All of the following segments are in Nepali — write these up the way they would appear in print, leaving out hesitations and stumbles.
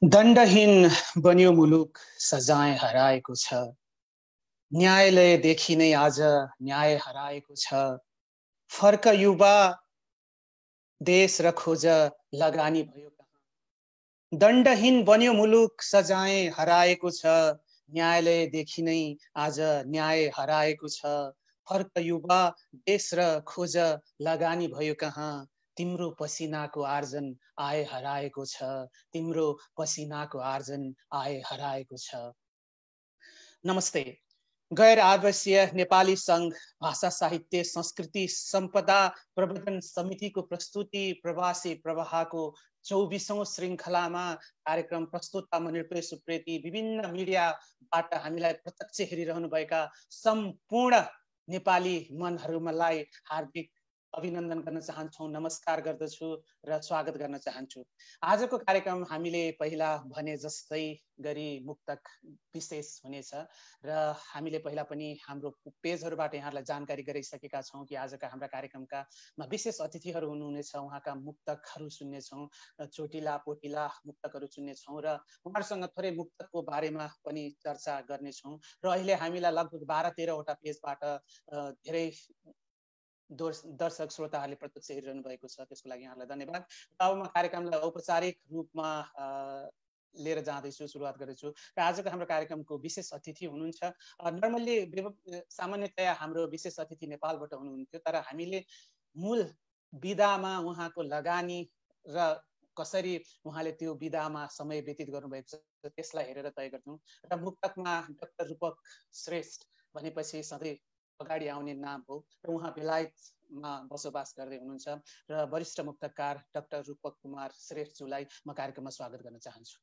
दण्डहीन बन्यो मुलुक सजाय हराएको छ। न्यायालयदेखि नै आज न्याय हराएको छ। फर्क युवा देश र खोज लगानी भयो कहाँ। दण्डहीन बन्यो मुलुक सजाय हराएको छ। न्यायालयदेखि नै आज न्याय हराएको छ। फर्क युवा देश र खोज लगानी भयो कहाँ। तिम्रो पसिनाको आर्जन आए हराएको छ। तिम्रो पसिनाको आर्जन आए हराएको छ। नमस्ते। गैर आवासीय नेपाली संघ भाषा साहित्य संस्कृति सम्पदा प्रवर्धन समितिको प्रस्तुति प्रवासी प्रवाहको 24औं श्रृङ्खलामा कार्यक्रम प्रस्तुता म निरपेश सुप्रेती विभिन्न मिडियाबाट हामीलाई प्रत्यक्ष हेरिरहनुभएका सम्पूर्ण नेपाली मनहरूलाई हार्दिक अभिनन्दन गर्न चाहन्छौँ, नमस्कार गर्दछु र स्वागत गर्न चाहन्छु। आजको कार्यक्रम हामीले पहिला भने जस्तै गरी मुक्तक विशेष हुनेछ र हामीले पहिला पनि हाम्रो पेजहरूबाट यहाँलाई जानकारी गराइसकेका छौँ कि आजका हाम्रा कार्यक्रमका विशेष अतिथिहरू हुनुहुनेछ। उहाँका मुक्तकहरू सुन्नेछौँ, चोटिला पोटिला मुक्तकहरू सुन्नेछौँ र उहाँहरूसँग थोरै मुक्तकको बारेमा पनि चर्चा गर्नेछौँ। र अहिले हामीलाई लगभग 12-13 वटा पेजबाट धेरै दर्शक श्रोताहरूले प्रत्यक्ष हेरिरहनु भएको छ, त्यसको लागि यहाँलाई धन्यवाद। अब म कार्यक्रमलाई औपचारिक रूपमा लिएर जाँदैछु, सुरुवात गर्दैछु र आजको हाम्रो कार्यक्रमको विशेष अतिथि हुनुहुन्छ। नर्मल्ली सामान्यतया हाम्रो विशेष अतिथि नेपालबाट हुनुहुन्थ्यो, तर हामीले मूल विधामा उहाँको लगानी र कसरी उहाँले त्यो विधामा समय व्यतीत गर्नुभएको छ त्यसलाई हेरेर तय गर्छौँ। र मुक्तकमा डाक्टर रूपक श्रेष्ठ भनेपछि सधैँ अगाडि आउने नाम हो र उहाँ बेलायतमा बसोबास गर्दै हुनुहुन्छ र वरिष्ठ मुक्तकार डाक्टर रूपक कुमार श्रेष्ठज्यूलाई म कार्यक्रममा स्वागत गर्न चाहन्छु।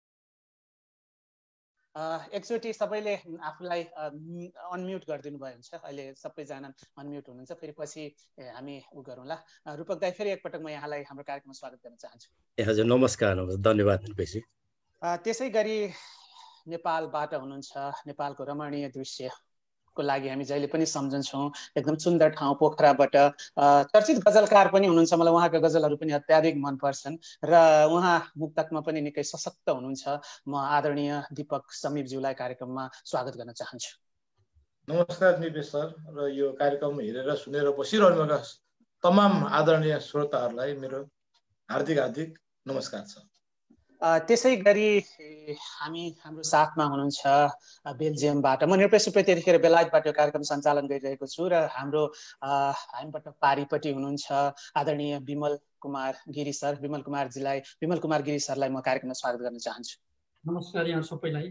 एकचोटि सबैले आफूलाई अनम्युट गरिदिनु भयो हुन्छ। अहिले सबैजना अनम्युट हुनुहुन्छ, फेरि पछि हामी उ गरौँला। रूपक दाइ, फेरि एकपटक म यहाँलाई हाम्रो कार्यक्रममा स्वागत गर्न चाहन्छु। हजुर, नमस्कार। धन्यवाद। त्यसै गरी नेपालबाट हुनुहुन्छ, नेपालको रमणीय दृश्य को लागि हामी जहिले पनि सम्झन्छौँ। एकदम सुन्दर ठाउँ पोखराबाट चर्चित गजलकार पनि हुनुहुन्छ। मलाई उहाँका गजलहरू पनि अत्याधिक मन पर्छन् र उहाँ मुक्तकमा पनि निकै सशक्त हुनुहुन्छ। म आदरणीय दीपक समीरज्यूलाई कार्यक्रममा स्वागत गर्न चाहन्छु। नमस्कार निपेश सर र यो कार्यक्रम हेरेर सुनेर बसिरहनुभएका तमाम आदरणीय श्रोताहरूलाई मेरो हार्दिक नमस्कार छ। त्यसै गरी हाम्रो साथमा हुनुहुन्छ बेल्जियमबाट, म निरपेश सुप्रेती यतिखेर बेलायतबाट यो कार्यक्रम सञ्चालन गरिरहेको छु र हामीबाट पारिपट्टि हुनुहुन्छ आदरणीय विमल कुमार गिरी सर। विमल कुमार गिरी सरलाई म कार्यक्रममा स्वागत गर्न चाहन्छु। नमस्कार यहाँ सबैलाई।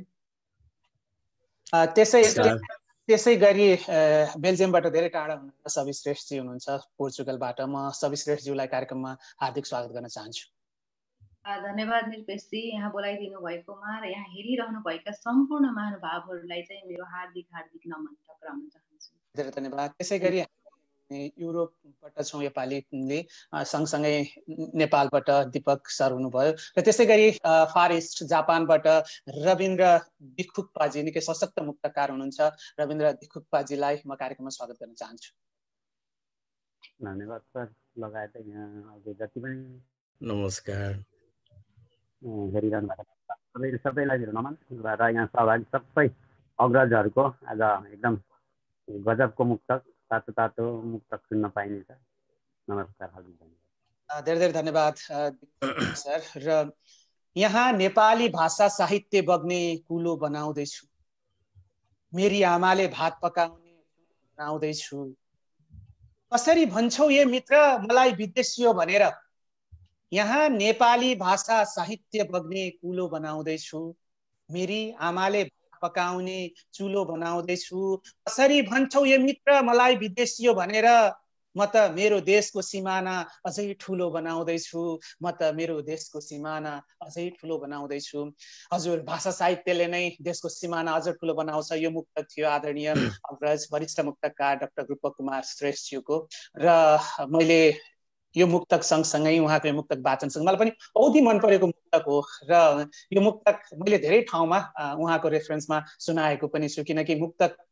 त्यसै गरी बेल्जियमबाट धेरै टाढा हुनुहुन्छ सवि श्रेष्ठजी हुनुहुन्छ पोर्चुगलबाट। म सवि श्रेष्ठज्यूलाई कार्यक्रममा हार्दिक स्वागत गर्न चाहन्छु। धन्यवाद निरपेशजी, यहाँ बोलाइदिनु भएकोमा र यहाँ हेरिरहनु भएका सम्पूर्ण महानुभावहरूलाई चाहिँ मेरो हार्दिक नमन टक्राउन चाहन्छु। धेरै धन्यवाद। त्यसै गरी युरोपबाट छौँ नेपालीले, सँगसँगै नेपालबाट दीपक सर हुनुभयो र त्यसै गरी फार इस्ट जापानबाट रविन्द्र दिखुप्पाजी, निकै सशक्त मुक्तकार हुनुहुन्छ। रविन्द्र दिखुप्पाजीलाई म कार्यक्रममा स्वागत गर्न चाहन्छु। धन्यवाद सर। लगायत यहाँ जति पनि नमस्कार हेरिरहनु भएको सबैलाई मेरो नमन र यहाँ सहभागी सबै अग्रजहरूको आज एकदम गजबको मुक्तक तातो मुक्तक सुन्न पाइनेछ। नमस्कार। धेरै धन्यवाद सर। र यहाँ नेपाली भाषा साहित्य बग्ने कुलो बनाउँदैछु, मेरी आमाले भात पकाउने बनाउँदैछु। कसरी भन्छौ ये मित्र मलाई विदेशियो भनेर, यहाँ नेपाली भाषा साहित्य बग्ने कुलो बनाउँदैछु, मेरी आमाले पकाउने चुलो बनाउँदैछु। कसरी भन्छौ ये मित्र मलाई विदेशियो भनेर, म त मेरो देशको सिमाना अझै ठुलो बनाउँदैछु, म त मेरो देशको सिमाना अझै ठुलो बनाउँदैछु। हजुर, भाषा साहित्यले नै देशको सिमाना अझ ठुलो बनाउँछ। यो मुक्तक थियो आदरणीय अग्रज वरिष्ठ मुक्तकार डाक्टर रूपक कुमार श्रेष्ठज्यूको र मैले यो मुक्तक सँगसँगै उहाँको यो मुक्तक वाचनसँग मलाई पनि औधी मन परेको मुक्तक हो र यो मुक्तक मैले धेरै ठाउँमा उहाँको रेफरेन्समा सुनाएको पनि छु, किनकि मुक्तक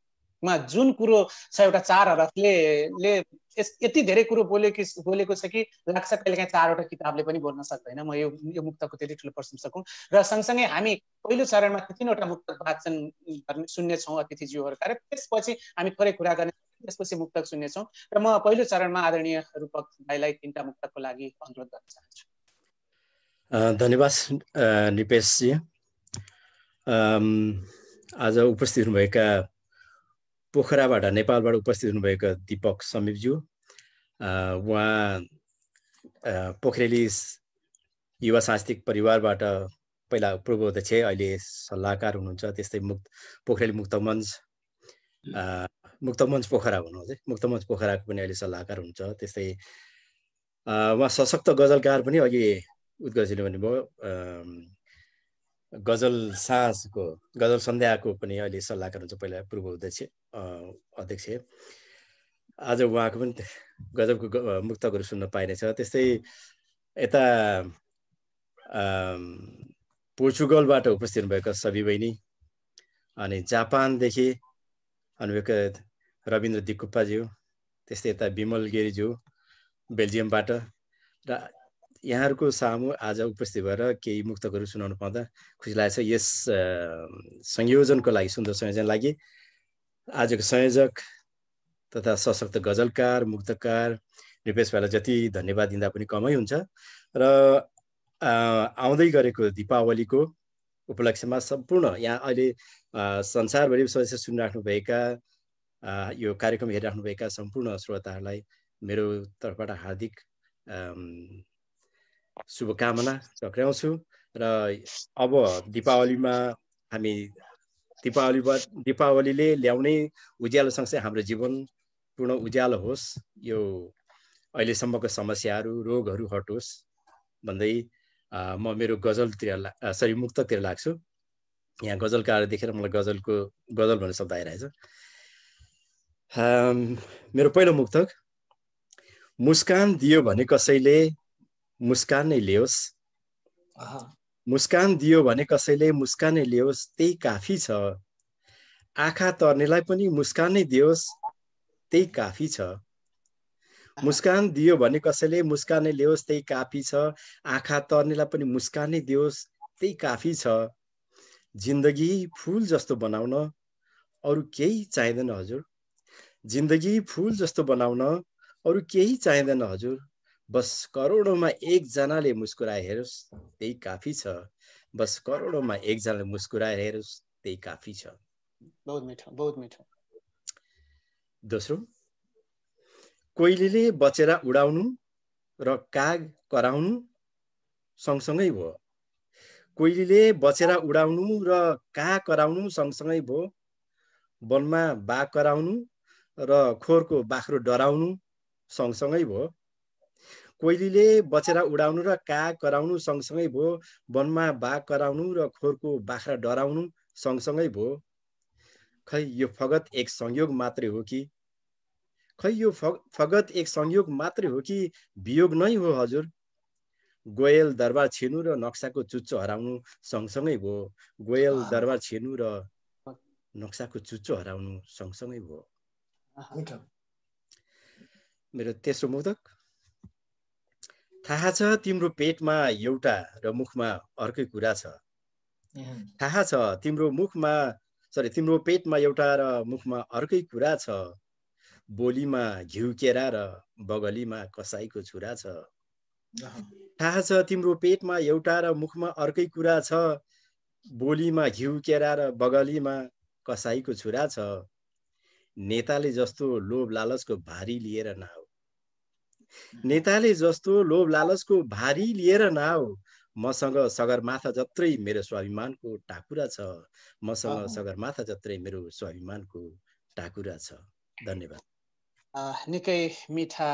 मुक्तकमा जुन कुरो छ एउटा 4 हरफले यति धेरै कुरो बोलेको छ कि लाग्छ कहिलेकाहीँ 4वटा किताबले पनि बोल्न सक्दैन। म यो मुक्तकको त्यति ठुलो प्रशंसक हुँ। र सँगसँगै हामी पहिलो चरणमा 3वटा मुक्तक वाचन सुन्नेछौँ अतिथिज्यूहरूका, र त्यसपछि हामी थोरै कुरा गर्ने, त्यसपछि मुक्तक सुन्नेछौँ। र म पहिलो चरणमा आदरणीय रूपक भाइलाई 3टा मुक्तकको लागि अनुरोध गर्न चाहन्छु। धन्यवाद निपेशजी। आज उपस्थित हुनुभएका पोखराबाट नेपालबाट उपस्थित हुनुभएका दीपक समीपज्यू, उहाँ पोखरेली युवा सांस्कृतिक परिवारबाट पहिला पूर्व अध्यक्ष, अहिले सल्लाहकार हुनुहुन्छ। त्यस्तै पोखरेली मुक्तमञ्च पोखरा भनौँ चाहिँ, मुक्तमञ्च पोखराको पनि अहिले सल्लाहकार हुनुहुन्छ। त्यस्तै उहाँ सशक्त गजलकार पनि, अघि उद्घोषले भन्नुभयो गजल साँझको गजल सन्ध्याको पनि अहिले सल्लाहकार हुन्छ, पहिला पूर्व अध्यक्ष। आज उहाँको पनि गजलको मुक्तकहरू सुन्न पाइनेछ। त्यस्तै यता पोर्चुगलबाट उपस्थित हुनुभएका सबै बहिनी, अनि जापानदेखि आउनुभएका रविन्द्र दिकुप्पाज्यू, त्यस्तै यता विमल गिरीज्यू बेल्जियमबाट, र यहाँहरूको सामु आज उपस्थित भएर केही मुक्तकहरू सुनाउनु पाउँदा खुसी लागेको छ। यस संयोजनको लागि, सुन्दर संयोजन लागि आजको संयोजक तथा सशक्त गजलकार मुक्तकार निपेश भाइलाई जति धन्यवाद दिँदा पनि कमै हुन्छ। र आउँदै गरेको दीपावलीको उपलक्ष्यमा सम्पूर्ण यहाँ अहिले संसारभरि सदस्य सुनिराख्नुभएका, यो कार्यक्रम हेरिराख्नुभएका सम्पूर्ण श्रोताहरूलाई मेरो तर्फबाट हार्दिक शुभकामना टक्राउँछु। र अब दीपावलीमा हामी दीपावलीले ल्याउने उज्यालो सँगसँगै हाम्रो जीवन पूर्ण उज्यालो होस्, यो अहिलेसम्मको समस्याहरू रोगहरू हटोस् भन्दै म मेरो मुक्तकतिर लाग्छु। यहाँ गजलकार देखेर मलाई गजल भन्ने शब्द आइरहेछ। मेरो पहिलो मुक्तक, मुस्कान दियो भने कसैले मुस्कान नै ल्याओस्, मुस्कान दियो भने कसैले मुस्कान नै ल्याओस्, त्यही काफी छ। आँखा तर्नेलाई पनि मुस्कान नै दियोस्, त्यही काफी छ। मुस्कान दियो भने कसैले मुस्कान नै ल्याओस्, त्यही काफी छ। आँखा तर्नेलाई पनि मुस्कान नै दियोस्, त्यही काफी छ। जिन्दगी फुल जस्तो बनाउन अरू केही चाहिँदैन हजुर, जिन्दगी फुल जस्तो बनाउन अरू केही चाहिँदैन हजुर। बस करोडौँमा एकजनाले मुस्कुराए हेरोस्, त्यही काफी छ। बस करोडौँमा एकजनाले मुस्कुराए हेरोस्, त्यही काफी छ। बहुत मिठो, बहुत मिठो। दोस्रो, कोइलीले बचेर उडाउनु र काग कराउनु सँगसँगै भयो। कोइलीले बचेर उडाउनु र काग कराउनु सँगसँगै भयो। वनमा बाघ कराउनु र खोरको बाख्रो डराउनु सँगसँगै भयो। कोइलीले बचेर उडाउनु र काग कराउनु सँगसँगै भयो। वनमा बाघ कराउनु र खोरको बाख्रा डराउनु सँगसँगै भयो। खै यो फगत एक संयोग मात्रै हो कि, खै यो फगत एक संयोग मात्रै हो कि वियोग नै हो हजुर। गोयल दरबार छिर्नु र नक्साको चुच्चो हराउनु सँगसँगै भयो। गोयल दरबार छिर्नु र नक्साको चुच्चो हराउनु सँगसँगै भयो। मेरो तेस्रो मुक्तक, थाहा छ तिम्रो पेटमा एउटा र मुखमा अर्कै कुरा छ। थाहा छ तिम्रो पेटमा एउटा र मुखमा अर्कै कुरा छ। बोलीमा घिउ केरा र बगलीमा कसाईको छुरा छ। थाहा छ तिम्रो पेटमा एउटा र मुखमा अर्कै कुरा छ। बोलीमा घिउ केरा र बगलीमा कसाईको छुरा छ। नेताले जस्तो लोभ लालचको भारी लिएर नआऊ, नेताले जस्तो लोभ लालचको भारी लिएर नआऊ। मसँग सगरमाथा जत्रै मेरो स्वाभिमानको टाकुरा छ। मसँग सगरमाथा जत्रै मेरो स्वाभिमानको टाकुरा छ। धन्यवाद। निकै मिठा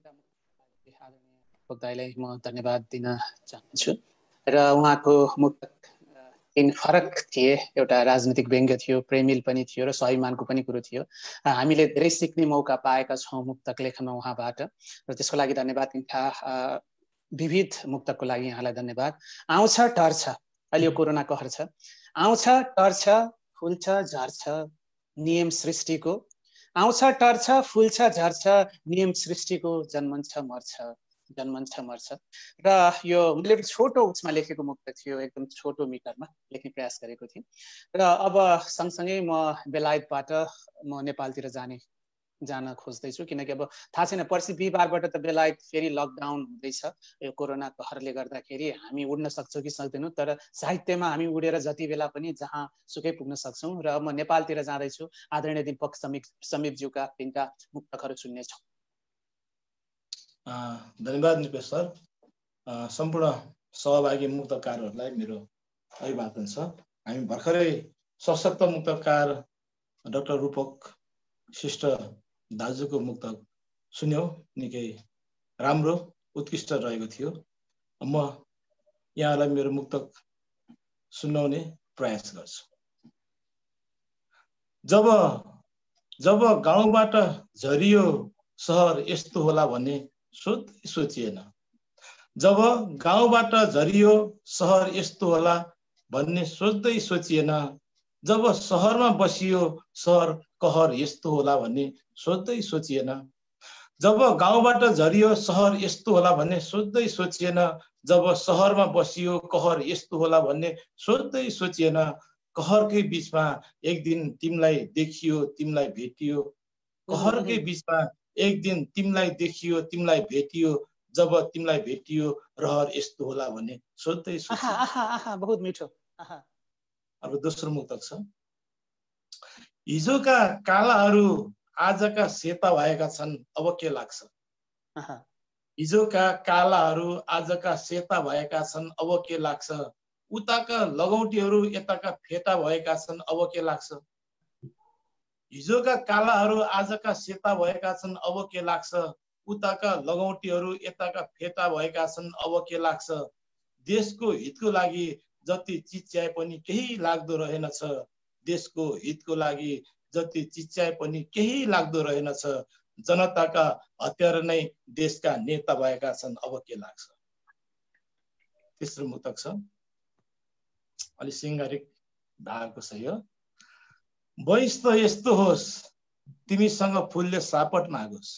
दाइलाई म धन्यवाद दिन चाहन्छु। र उहाँको मुक्तक 3 फरक थिए, एउटा राजनीतिक व्यङ्ग्य थियो, प्रेमिल पनि थियो र स्वाभिमानको पनि कुरो थियो। हामीले धेरै सिक्ने मौका पाएका छौँ मुक्तक लेखनमा उहाँबाट, र त्यसको लागि धन्यवाद। तिनका विविध मुक्तकको लागि यहाँलाई धन्यवाद। आउँछ टर्छ, अहिले यो कोरोना कहर छ, आउँछ टर्छ फुल्छ झर्छ, नियम सृष्टिको, आउँछ टर्छ फुल्छ झर्छ, नियम सृष्टिको, जन्मन्छ मर्छ जन्मन्छ मर्छ। र यो मैले छोटो उसमा लेखेको मुक्तक थियो, एकदम छोटो मिटरमा लेख्ने प्रयास गरेको थिएँ। र अब सँगसँगै म बेलायतबाट म नेपालतिर जान खोज्दैछु, किनकि अब थाहा छैन, पर्सि बिहिबारबाट त बेलायत फेरि लकडाउन हुँदैछ यो कोरोना कहरले गर्दाखेरि। हामी उड्न सक्छौँ कि सक्दैनौँ, तर साहित्यमा हामी उडेर जति बेला पनि जहाँ सुकै पुग्न सक्छौँ। र म नेपालतिर जाँदैछु, आदरणीय दीपक समीपज्यूका 3टा मुक्तकहरू सुन्नेछौँ। धन्यवाद निपेश सर। सम्पूर्ण सहभागी मुक्तकारहरूलाई मेरो अभिवादन छ। हामी भर्खरै सशक्त मुक्तकार डाक्टर रूपक श्रेष्ठ दाजुको मुक्तक सुन्यौँ, निकै राम्रो उत्कृष्ट रहेको थियो। म यहाँलाई मेरो मुक्तक सुनाउने प्रयास गर्छु। जब गाउँबाट झरियो सहर यस्तो होला भन्ने सोचिएन। जब गाउँबाट झरियो सहर यस्तो होला भन्ने सोच्दै सोचिएन। जब सहरमा बसियो सहर कहर यस्तो होला भन्ने सोच्दै सोचिएन। जब गाउँबाट झरियो सहर यस्तो होला भन्ने सोच्दै सोचिएन। जब सहरमा बसियो कहर यस्तो होला भन्ने सोच्दै सोचिएन। कहरकै बीचमा एक दिन तिमीलाई देखियो तिमीलाई भेटियो। कहरकै बीचमा एक दिन तिमीलाई देखियो तिमीलाई भेटियो। जब तिमीलाई भेटियो रहर यस्तो होला भन्ने सोच्दै सोचिएन। बहुत मिठो। अब दोस्रो मुक्तक छ। हिजोका कालाहरू आजका सेता भएका छन्, अब के लाग्छ? हिजोका कालाहरू आजका सेता भएका छन्, अब के लाग्छ? उताका लगौटीहरू यताका फेटा भएका छन्, अब के लाग्छ? हिजोका कालाहरू आजका सेता भएका छन्, अब के लाग्छ? उताका लगौटीहरू यताका फेटा भएका छन्, अब के लाग्छ? देशको हितको लागि जति चिच्याए पनि केही लाग्दो रहेनछ। देशको हितको लागि जति चिच्याए पनि केही लाग्दो रहेनछ। जनताका हतियार नै देशका नेता भएका छन्, अब के लाग्छ? तेस्रो मुक्तक छ, अलि सिंगारिक धारको छ यो। वैश त यस्तो होस् तिमीसँग फुलले सापट मागोस्।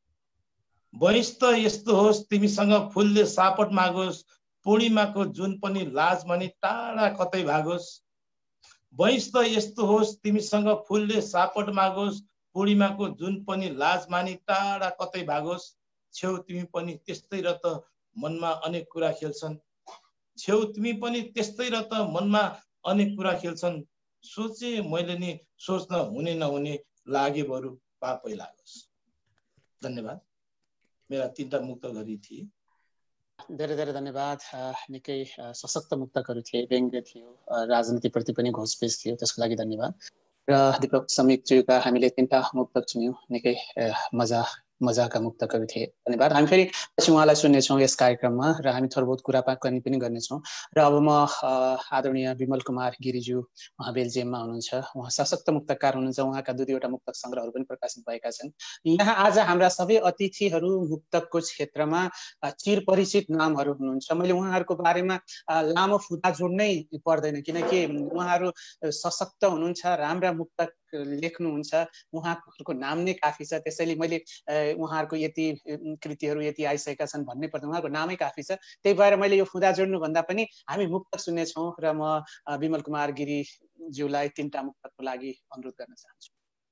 वैश त यस्तो होस् तिमीसँग फुलले सापट मागोस्। पूर्णिमाको जुन पनि लाज मानि टाढा कतै भागोस्। वैश त यस्तो होस् तिमीसँग फुलले सापट मागोस्। पूर्णिमाको जुन पनि लाज मानि टाढा कतै भागोस्। छेउ तिमी पनि त्यस्तै र त मनमा अनेक कुरा खेल्छन्। छेउ तिमी पनि त्यस्तै र त मनमा अनेक कुरा खेल्छन्। सोचे मैले नि सोच्न हुने नहुने लागे बरु पापै लागोस्। धन्यवाद। मेरा 3टा मुक्तकहरू थिए। धेरै धेरै धन्यवाद। निकै सशक्त मुक्तकहरू थिए, व्यङ्ग्य थियो, राजनीतिप्रति पनि घोषपेश थियो, त्यसको लागि धन्यवाद। र दीपक समीपज्यूका हामीले 3टा मुक्तक सुन्यौँ, निकै मजाका मुक्तकहरू थिए। धन्यवाद। हामी फेरि पछि उहाँलाई सुन्नेछौँ यस कार्यक्रममा र हामी थोर बहुत कुराकानी पनि गर्नेछौँ। र अब म आदरणीय विमल कुमार गिरिज्यू, उहाँ बेल्जियममा हुनुहुन्छ। उहाँ सशक्त मुक्तकार हुनुहुन्छ। उहाँका 2-2वटा मुक्तक सङ्ग्रहहरू पनि प्रकाशित भएका छन्। यहाँ आज हाम्रा सबै अतिथिहरू मुक्तकको क्षेत्रमा चिरपरिचित नामहरू हुनुहुन्छ। मैले उहाँहरूको बारेमा लामो फुटा जोड्नै पर्दैन, किनकि उहाँहरू सशक्त हुनुहुन्छ, राम्रा मुक्तक लेख्नुहुन्छ, उहाँहरूको नाम नै काफी छ। त्यसैले मैले उहाँहरूको यति कृतिहरू यति आइसकेका छन् भन्नै पर्दैन, उहाँहरूको नामै काफी छ। त्यही भएर मैले यो फुदा जोड्नु भन्दा पनि हामी मुक्तक सुन्नेछौँ र म विमल कुमार गिरिज्यूलाई 3टा मुक्तकको लागि अनुरोध गर्न चाहन्छु।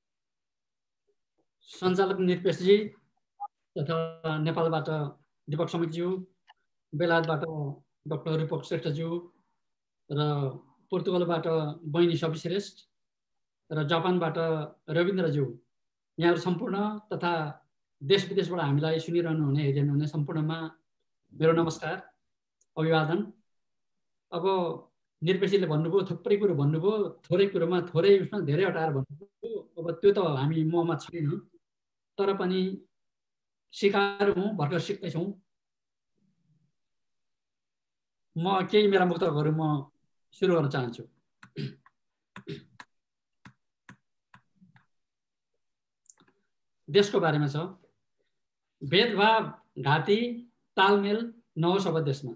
सञ्चालक निरपेशजी तथा नेपालबाट दीपक समीपज्यू, बेलायतबाट डाक्टर रूपक श्रेष्ठज्यू र पोर्तुगलबाट बहिनी सफी श्रेष्ठ र जापानबाट रविन्द्रज्यू, यहाँहरू सम्पूर्ण तथा देश विदेशबाट हामीलाई सुनिरहनु हुने हेरिरहनु हुने सम्पूर्णमा मेरो नमस्कार, अभिवादन। अब निरपेशजीले भन्नुभयो, थुप्रै कुरो भन्नुभयो, थोरै कुरोमा थोरै उसमा धेरै हटाएर भन्नुभयो। अब त्यो त हामी ममा छैन, तर पनि सिकाएर हौँ, भर्खर सिक्दैछौँ। म केही मेरा मुक्तकहरू म सुरु गर्न चाहन्छु। देशको बारेमा छ। भेदभाव घाती तालमेल नहोस् अब देशमा।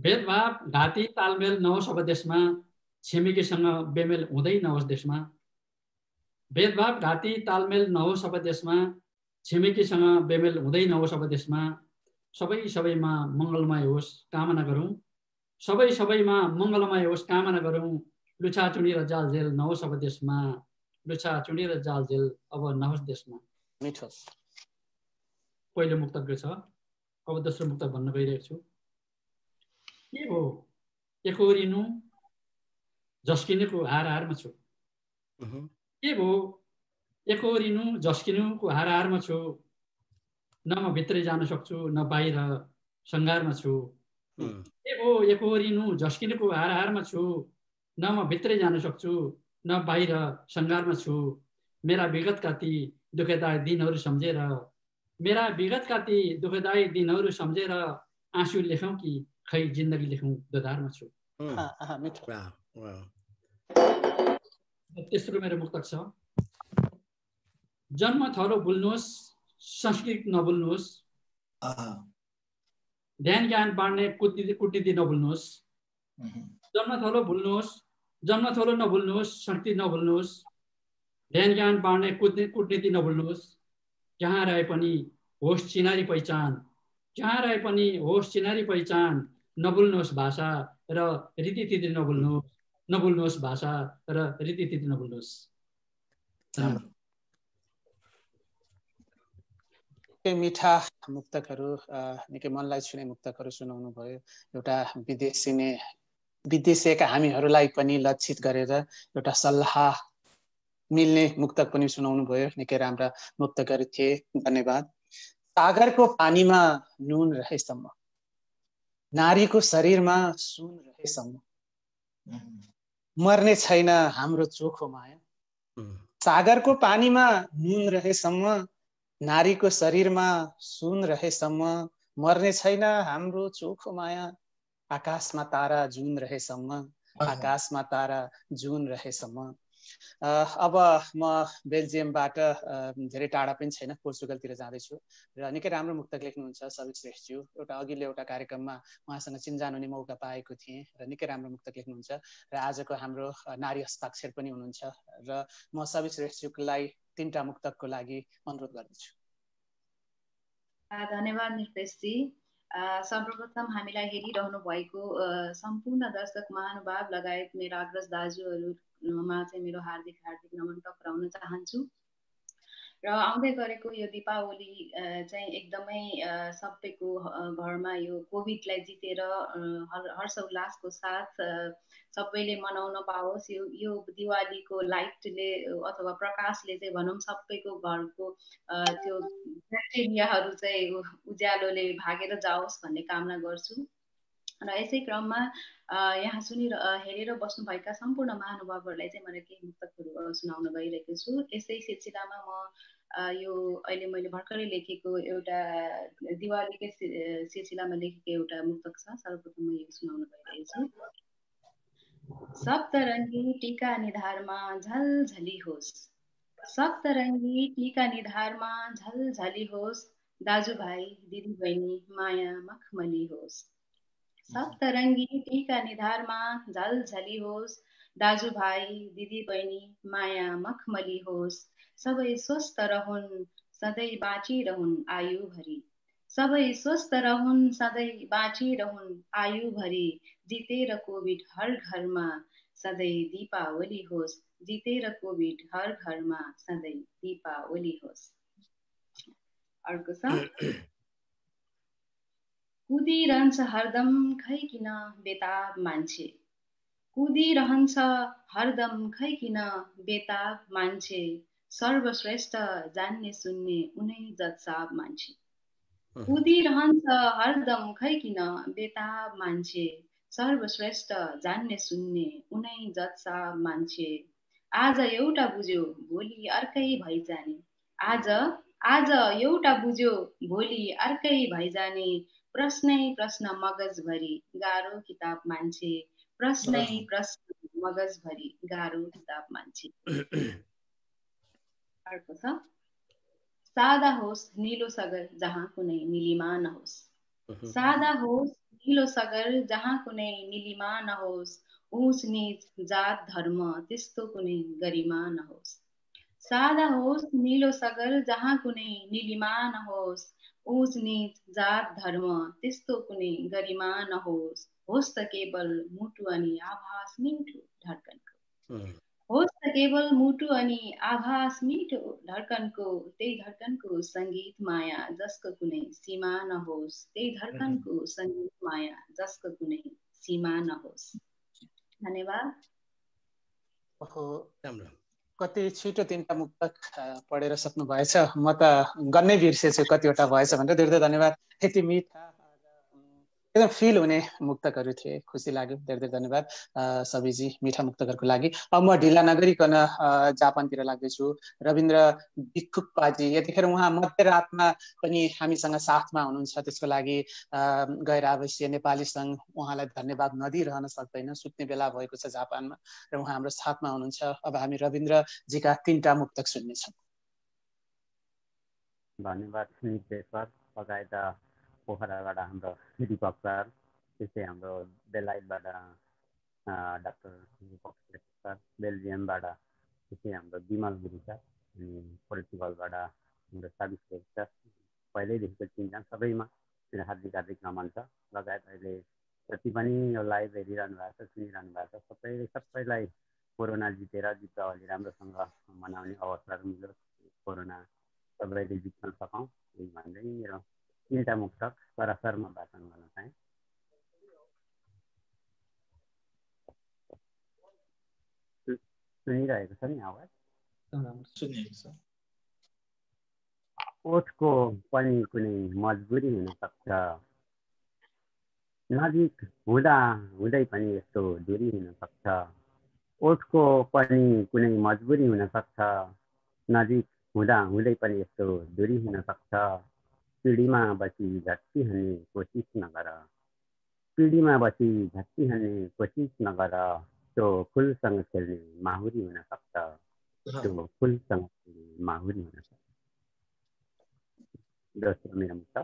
भेदभाव घाती तालमेल नहोस् अब देशमा। छिमेकीसँग बेमेल हुँदै नहोस् देशमा। भेदभाव घाटी तालमेल नहोस् अब देशमा, छिमेकीसँग बेमेल हुँदै नहोस् अब देशमा, सबैमा मङ्गलमय होस् कामना गरौँ, सबैमा मङ्गलमय होस् कामना गरौँ, लुछाचुँडी र जालझेल नहोस् अब देशमा, लुछाचुँडी र जालझेल अब नहोस् देशमा। मिठो। पहिलो मुक्तक छ। अब दोस्रो मुक्तक भन्न गइरहेको छु। के भो एकोरिनु झस्किनुको हार छु, के भो एकोरिनु झस्किनुको हारमा छु, न म भित्रै जान सक्छु न बाहिर सङ्घारमा छु, के भो एकोरिनु झस्किनुको हारमा छु, न म भित्रै जान सक्छु न बाहिर सङ्घारमा छु, मेरा विगतका ती दुःखदायी दिनहरू सम्झेर, मेरा विगतका ती दुःखदायी दिनहरू सम्झेर आँसु लेखौँ कि खै जिन्दगी लेखौँ दोधारमा छु। तेस्रो मेरो मुक्तक छ। जन्म थलो भुल्नुहोस् संस्कृत नभुल्नुहोस्, ध्यान ज्ञान बाँड्ने कुटनीति नभुल्नुहोस्, जन्म थलो नभुल्नुहोस् संस्कृति नभुल्नुहोस्, ध्यान ज्ञान बाँड्ने कुटनीति नभुल्नुहोस्, जहाँ रहे पनि होस् चिनारी पहिचान, जहाँ रहे पनि होस् चिनारी पहिचान, नभुल्नुहोस् भाषा र रीतिथिति नभुल्नुहोस् भाषा र रीतिथिति नभुल्नुहोस्। मिठा मुक्तकहरू, निकै मनलाई छुने मुक्तकहरू सुनाउनु भयो। एउटा विदेशीका हामीहरूलाई पनि लक्षित गरेर एउटा सल्लाह मिल्ने मुक्तक पनि सुनाउनु भयो। निकै राम्रा मुक्तकहरू थिए, धन्यवाद। सागरको पानीमा नुन रहेसम्म, नारीको शरीरमा सुन रहेसम्म, मर्ने छैन हाम्रो चोखो माया। सागरको पानीमा नुन रहेसम्म, नारीको शरीरमा सुन रहेसम्म, मर्ने छैन हाम्रो चोखो माया। आकाशमा तारा जुन रहेसम्म, आकाशमा तारा जुन रहेसम्म। अब म बेल्जियमबाट धेरै टाढा पनि छैन, पोर्चुगलतिर जाँदैछु र निकै राम्रो मुक्तक लेख्नुहुन्छ सबिक श्रेष्ठज्यू। एउटा अघिल्लो एउटा कार्यक्रममा उहाँसँग चिनजान हुने मौका पाएको थिएँ र निकै राम्रो मुक्तक लेख्नुहुन्छ र आजको हाम्रो नारी हस्ताक्षर पनि हुनुहुन्छ र म सबिक श्रेष्ठज्यूलाई 3टा मुक्तकको लागि अनुरोध गर्दछु। धन्यवाद निरपेशजी। सर्वप्रथम हामीलाई हेरिरहनु भएको सम्पूर्ण दर्शक महानुभाव लगायत मेरा अग्रज दाजुहरूमा चाहिँ मेरो हार्दिक नमन टक्राउन चाहन्छु। र आउँदै गरेको यो दीपावली चाहिँ एकदमै सबैको घरमा यो कोभिडलाई जितेर हर्ष उल्लासको साथ सबैले मनाउन पाओस्। यो दिवालीको लाइटले अथवा प्रकाशले चाहिँ भनौँ सबैको घरको त्यो ब्याक्टेरियाहरू चाहिँ उज्यालोले भागेर जाओस् भन्ने कामना गर्छु। र यसै क्रममा यहाँ हेरेर बस्नुभएका सम्पूर्ण महानुभावहरूलाई चाहिँ मैले केही मुक्तकहरू सुनाउन गइरहेको छु। यसै सिलसिलामा म यो अहिले मैले भर्खरै लेखेको एउटा दिवालीकै सिलसिलामा लेखेको एउटा मुक्तक छ। सर्वप्रथम म यो सुनाउन गइरहेको छु। सप्तरङ्गी टीका निधारमा झलझली होस्, सप्तरङ्गी टीका निधारमा झलझली होस्, दाजुभाइ दिदीबहिनी माया मखमली होस्। सप्तरङ्गी टीका निधारमा झलझली होस्, दाजुभाइ दिदीबहिनी माया मखमली होस्। सबै स्वस्थ रहून् सधैँ बाँचिरहून् आयुभरि, सबै स्वस्थ रहून् सधैँ बाँचिरहून् आयुभरि। जितेर कोभिड हर घरमा सधैँ दीपावली होस्, जितेर कोभिड हर घरमा सधैँ दीपावली होस्। अर्को छ। कुदिरहन्छ हरदम खैकिन बेताब मान्छे, कुदिरहन्छ हरदम खैकिन बेताब मान्छे, सर्वश्रेष्ठ जान्ने सुन्ने उनै जत्साब मान्छे। कुदिरहन्छ हरदम खैकिन बेताब मान्छे, सर्वश्रेष्ठ जान्ने सुन्ने उनै जत्साब मान्छे। आज एउटा बुझ्यो भोलि अर्कै भइजाने, आज एउटा बुझ्यो भोलि अर्कै भइजाने, प्रश्नै प्रश्न मगजभरि गाह्रो किताब मान्छे, प्रश्नै प्रश्न मगजभरि गाह्रो किताब मान्छे। अर्को छ। सादा होस् नीलो सगर जहाँ कुनै नीलिमा नहोस्, सादा होस् नीलो सगर जहाँ कुनै नीलिमा नहोस्, ऊच नीच जात धर्म त्यस्तो कुनै गरिमा नहोस्। सादा होस् नीलो सगर जहाँ कुनै निलिमा नहोस्, ऊच नीच जात धर्म त्यस्तो कुनै गरिमा नहोस्, होस् त केवल मुटु अनि आभास मिठो धड्कनको, होस् त केवल मुटु अनि आभास मिठो धड्कनको, त्यही धड्कनको सङ्गीत माया जसको कुनै सीमा नहोस्, त्यही धड्कनको सङ्गीत माया जसको कुनै सीमा नहोस्। धन्यवाद। कति छिटो तिनवटा मुक्तक पढेर सक्नु भएछ। म त गर्नै बिर्सेछु कतिवटा भएछ भनेर। धेरै धेरै धन्यवाद। यति मिठा एकदम फिल हुने मुक्तकहरू थिए, खुसी लाग्यो। धेरै धेरै धन्यवाद सबैजी मिठा मुक्तकहरूको लागि। अब म ढिला नगरिकन जापानतिर लाग्दैछु। रविन्द्र भिखुकपाजी, यतिखेर उहाँ मध्यरातमा पनि हामीसँग साथमा हुनुहुन्छ, त्यसको लागि गैर आवासीय नेपाली सङ्घ उहाँलाई धन्यवाद नदिइरहन सक्दैन। सुत्ने बेला भएको छ जापानमा र उहाँ हाम्रो साथमा हुनुहुन्छ। अब हामी रविन्द्रजीका 3टा मुक्तक सुन्नेछौँ। धन्यवाद नितेश्वर लगायत पोखराबाट हाम्रो दिपक सर, त्यस्तै हाम्रो बेलायतबाट डाक्टर दिपक सर, बेल्जियमबाट त्यस्तै हाम्रो विमल गुरु सर, अनि पोलिटिकलबाट हाम्रो साबिक सर, पहिल्यैदेखिको चिन्जान सबैमा मेरो हार्दिक हार्दिक नमन छ। लगायत अहिले जति पनि यो लाइभ हेरिरहनु भएको छ, सुनिरहनु भएको छ, सबैलाई कोरोना जितेर दीपावली राम्रोसँग मनाउने अवसर मिलोस्, कोरोना सबैले जित्न सकौँ, यही भन्दै मेरो 3टा मुक्तक सरासरमा वाचन गर्न चाहे। सुनिरहेको छ नि आवाज? सुनिएको छ। ओठको पनि कुनै मजबुरी हुन सक्छ, नजिक हुँदा हुँदै पनि यस्तो दूरी हुन सक्छ। ओठको पनि कुनै मजबुरी हुन सक्छ, नजिक हुँदा हुँदै पनि यस्तो दूरी हुन सक्छ। पिँढीमा बसी झट्टी हान्ने कोसिस नगर, पिँढीमा बसी झट्टी हान्ने कोसिस नगर, त्यो फुलसँग खेल्ने माहुरी हुन सक्छ, त्यो फुलसँग खेल्ने माहुरी हुन सक्छ। दोस्रो मेरो मुक्तक,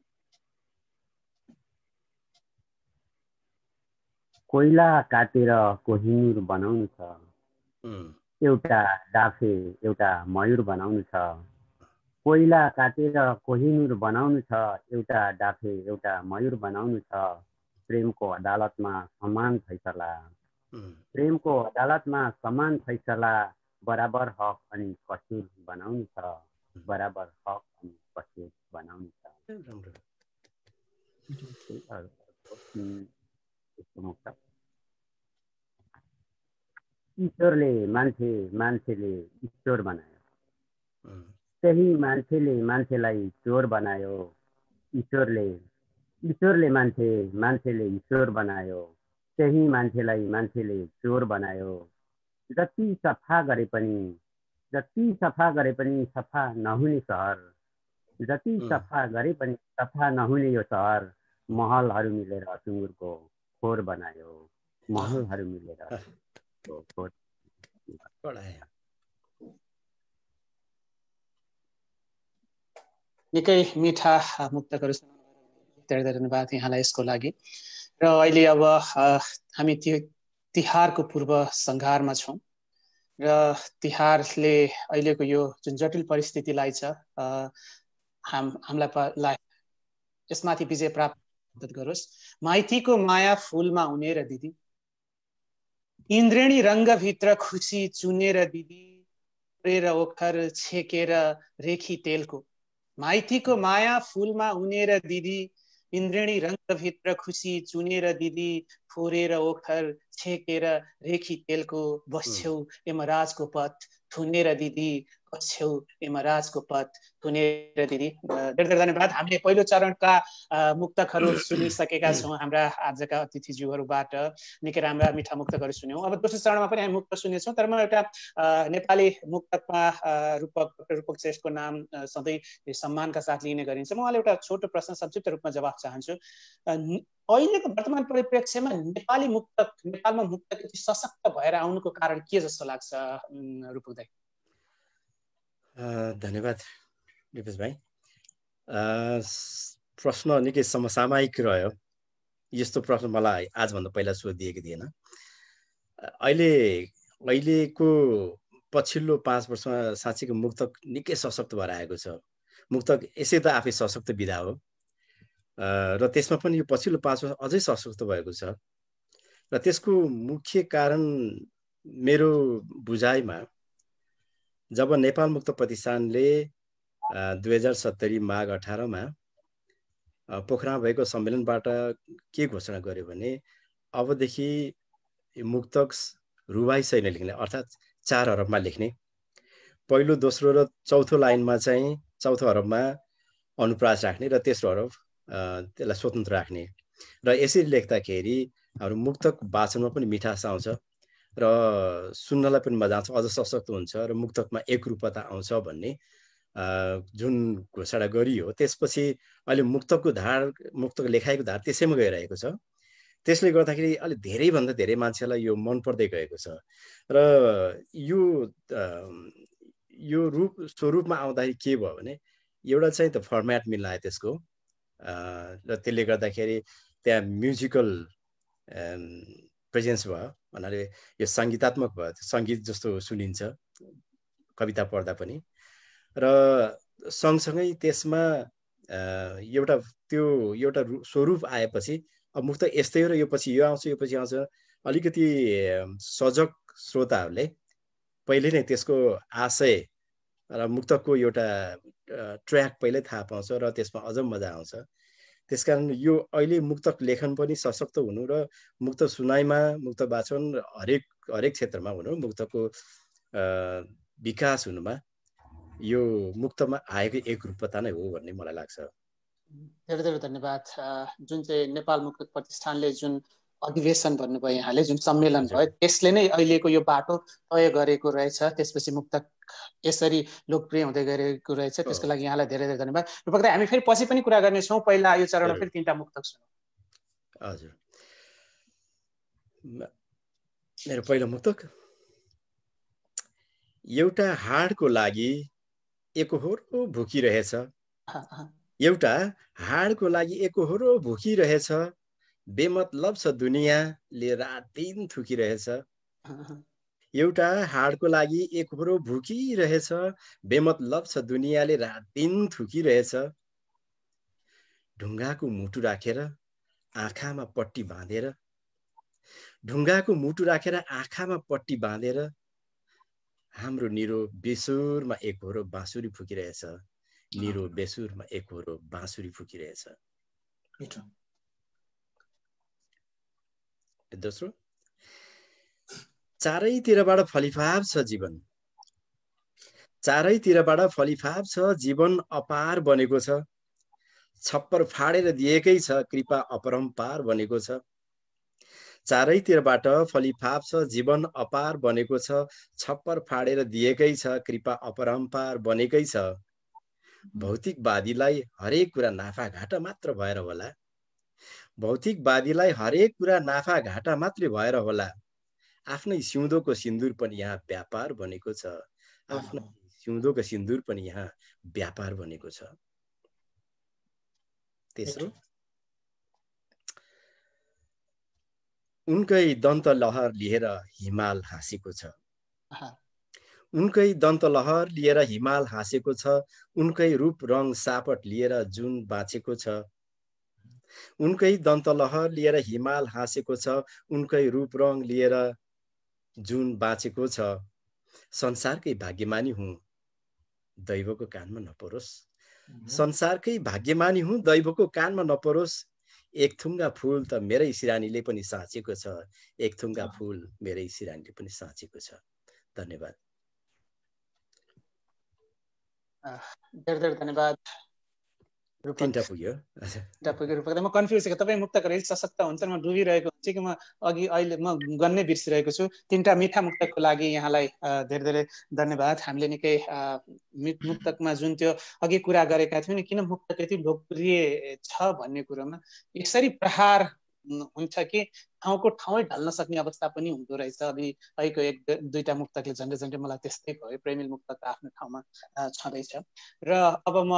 कोइला काटेर कोहिनुर बनाउनु छ, एउटा डाफे एउटा मयूर बनाउनु छ। कोइला काटेर कोहिनुर बनाउनु छ, एउटा डाफे एउटा मयूर बनाउनु छ। प्रेमको अदालतमा समान फैसला, प्रेमको अदालतमा समान फैसला, बराबर हक अनि कसुर बनाउनु छ, बराबर हक अनि कसुर बनाउनु छ। ईश्वरले मान्छेले ईश्वर बनायो, त्यही मान्छेले मान्छेलाई चोर बनायो। ईश्वरले मान्छेले ईश्वर बनायो, त्यही मान्छेलाई मान्छेले चोर बनायो। जति सफा गरे पनि सफा नहुने सहर, जति सफा गरे पनि सफा नहुने यो सहर, महलहरू मिलेर सुँगुरको खोर बनायो, महलहरू मिलेर खोर। निकै मिठा मुक्तकहरू धेरै धेरै धन्यवाद यहाँलाई यसको लागि। र अहिले अब हामी तिहारको पूर्व सङ्घारमा छौँ र तिहारले अहिलेको यो जुन जटिल परिस्थितिलाई छ हामीलाई यसमाथि विजय प्राप्त मद्दत गरोस्। माइतीको माया फुलमा उनेर दिदी, इन्द्रेणी रङ्गभित्र खुसी चुनेर दिदी, प्रेर ओखर छेकेर रेखी तेलको। माइतीको माया फुलमा उनेर दिदी, इन्द्रेणी रङ्गभित्र खुसी चुनेर दिदी, फोरेर ओखर छेकेर रेखी तेलको। बस्छौ यमराजको पथ थुनेर दिदी, बस्छौ यमराजको पथ थुनेर दिदी। धेरै धेरै धन्यवाद। हामीले पहिलो चरणका मुक्तकहरू सुनिसकेका छौँ हाम्रा आजका अतिथिज्यूहरूबाट। निकै राम्रा मिठा मुक्तकहरू सुन्यौँ। अब दोस्रो चरणमा पनि हामी मुक्त सुन्नेछौँ। तर म एउटा नेपाली मुक्तकमा रूपक श्रेष्ठको नाम सधैँ सम्मानका साथ लिने गरिन्छ। म उहाँले एउटा छोटो प्रश्न संक्षिप्त रूपमा जवाफ चाहन्छु। अहिलेको वर्तमान परिप्रेक्ष्यमा नेपालमा मुक्तक यति सशक्त भएर आउनुको कारण के जस्तो लाग्छ रूपक दाइ? धन्यवाद दिपेश भाइ। प्रश्न निकै समसामयिक रह्यो। यस्तो प्रश्न मलाई आजभन्दा पहिला सोधिएको थिएन। अहिलेको पछिल्लो 5 वर्षमा साँच्चीको मुक्तक निकै सशक्त भएर आएको छ। मुक्तक यसै त आफै सशक्त विधा हो र त्यसमा पनि यो पछिल्लो 5 वर्ष अझै सशक्त भएको छ र त्यसको मुख्य कारण मेरो बुझाइमा जब नेपाल मुक्त प्रतिष्ठानले 2070 माघ 18 मा पोखरामा भएको सम्मेलनबाट के घोषणा गर्यो भने अबदेखि मुक्तक रुबाई सहित लेख्ने अर्थात् 4 हरफमा लेख्ने, पहिलो दोस्रो र चौथो लाइनमा चाहिँ चौथो हरफमा अनुप्रास राख्ने र तेस्रो हरफ त्यसलाई स्वतन्त्र राख्ने र यसरी लेख्दाखेरि हाम्रो मुक्तक वाचनमा पनि मिठास आउँछ र सुन्नलाई पनि मजा आउँछ, अझ सशक्त हुन्छ र मुक्तकमा एकरूपता आउँछ भन्ने जुन घोषणा गरियो। त्यसपछि अहिले मुक्तकको धार, मुक्तक लेखाइको धार त्यसैमा गइरहेको छ। त्यसले गर्दाखेरि अलि धेरैभन्दा धेरै मान्छेलाई यो मन पर्दै गएको छ र यो रूप स्वरूपमा आउँदाखेरि के भयो भने एउटा चाहिँ त फर्मेट मिलायो त्यसको र त्यसले गर्दाखेरि त्यहाँ म्युजिकल प्रेजेन्स भयो, भन्नाले यो सङ्गीतात्मक भयो, सङ्गीत जस्तो सुनिन्छ कविता पढ्दा पनि र सँगसँगै त्यसमा एउटा स्वरूप आएपछि अब मुक्तक यस्तै हो र यो पछि यो आउँछ, यो पछि आउँछ। अलिकति सजग श्रोताहरूले पहिले नै त्यसको आशय र मुक्तकको एउटा ट्र्याक पहिल्यै थाहा पाउँछ र त्यसमा अझ मजा आउँछ। त्यसकारण यो अहिले मुक्तक लेखन पनि सशक्त हुनु र मुक्त सुनाइमा, मुक्त वाचन हरेक क्षेत्रमा हुनु, मुक्तकको विकास हुनुमा यो मुक्तमा आएको एकरूपता नै हो भन्ने मलाई लाग्छ। धेरै धेरै धन्यवाद। जुन चाहिँ नेपाल मुक्त प्रतिष्ठानले जुन अधिवेशन भन्नुभयो यहाँले, जुन सम्मेलन भयो, त्यसले नै अहिलेको यो बाटो तय गरेको रहेछ। त्यसपछि मुक्तक यसरी लोकप्रिय हुँदै गएको रहेछ, त्यसको लागि यहाँलाई धेरै धेरै धन्यवाद। रूपक दाइ, हामी फेरि पछि पनि कुरा गर्नेछौँ, पहिला यो चरणमा फेरि 3टा मुक्तक सुनौँ। हजुर, मेरो पहिलो मुक्तक, एउटा हाडको लागि एकहोरो भुकिरहेछ, एउटा हाडको लागि एकहोरो भुकिरहेछ, बेमतलब छ दुनियाँले रात दिन थुकिरहेछ। एउटा हाडको लागि एकहोरो भुकिरहेछ, बेमतलब छ दुनियाँले रात दिन थुकिरहेछ। ढुङ्गाको मुटु राखेर आँखामा पट्टी बाँधेर, ढुङ्गाको मुटु राखेर आँखामा पट्टी बाँधेर हाम्रो निरो बेसुरमा एकहोरो बाँसुरी फुकिरहेछ, निरो बेसुरमा एकहोरो बाँसुरी फुकिरहेछ। दोस्रो, चारैतिरबाट फलिफाप छ जीवन, चारैतिरबाट फलिफाप छ जीवन अपार बनेको छ, छप्पर फाडेर दिएकै छ कृपा अपरम्पार बनेको छ। चारैतिरबाट फलिफाप छ जीवन अपार बनेको छ, छप्पर फाडेर दिएकै छ कृपा अपरम्पार बनेकै छ। भौतिकवादीलाई हरेक कुरा नाफा घाटा मात्र भएर होला, भौतिकवादीलाई हरेक कुरा नाफा घाटा मात्रै भएर होला। आफ्नै सिउँदोको सिन्दुर पनि यहाँ व्यापार बनेको छ, आफ्नै सिउँदोको सिन्दुर पनि यहाँ व्यापार बनेको छ। तेस्रो, उनकै दन्त लहर लिएर हिमाल हाँसेको छ, उनकै दन्त लहर लिएर हिमाल हाँसेको छ, उनकै रूप रङ सापट लिएर जुन बाँचेको छ। उनकै दन्त लहर लिएर हिमाल हाँसेको छ, उनकै रूप रङ लिएर जुन बाँचेको छ। संसारकै भाग्यमानी हुँ दैवको कानमा नपरोस्, संसारकै भाग्यमानी हुँ दैवको कानमा नपरोस्। एक थुङ्गा फूल त मेरै सिरानीले पनि साँचेको छ, एक थुङ्गा फूल मेरै सिरानीले पनि साँचेको छ। धन्यवाद। धेरै धेरै धन्यवाद। 3टा पुग्यो। म कन्फ्युज छु, तपाईँ मुक्तकहरू सशक्त हुन्छन्, म डुबिरहेको हुन्छु कि म अहिले म गन्नै बिर्सिरहेको छु। 3टा मिठा मुक्तकको लागि यहाँलाई धेरै धेरै धन्यवाद। हामीले निकै मुक्तकमा जुन त्यो अघि कुरा गरेका थियौँ नि, किन मुक्तक यति लोकप्रिय छ भन्ने कुरोमा यसरी प्रहार हुन्छ कि ठाउँको ठाउँै ढल्न सक्ने अवस्था पनि हुँदो रहेछ। अहिलेको एक दुईटा मुक्तकले झन्डै मलाई त्यस्तै भयो। प्रेमिल मुक्तक आफ्नो ठाउँमा छँदैछ। र अब म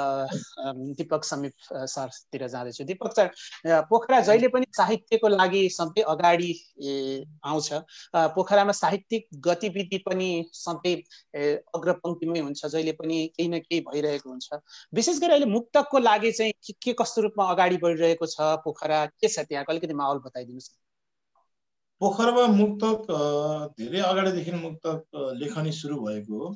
दीपक समीप सरतिर जाँदैछु। दीपक सर, पोखरा जहिले पनि साहित्यको लागि सधैँ अगाडि आउँछ। पोखरामा साहित्यिक गतिविधि पनि सधैँ अग्रपङ्क्तिमै हुन्छ, जहिले पनि केही न केही भइरहेको हुन्छ। विशेष गरी अहिले मुक्तकको लागि चाहिँ के कस्तो रूपमा अगाडि बढिरहेको छ पोखरा, के छ त्यहाँको अलिकति माहौल बताइदिनुहोस्। पोखरामा मुक्तक धेरै अगाडिदेखि मुक्तक लेखनी सुरु भएको हो।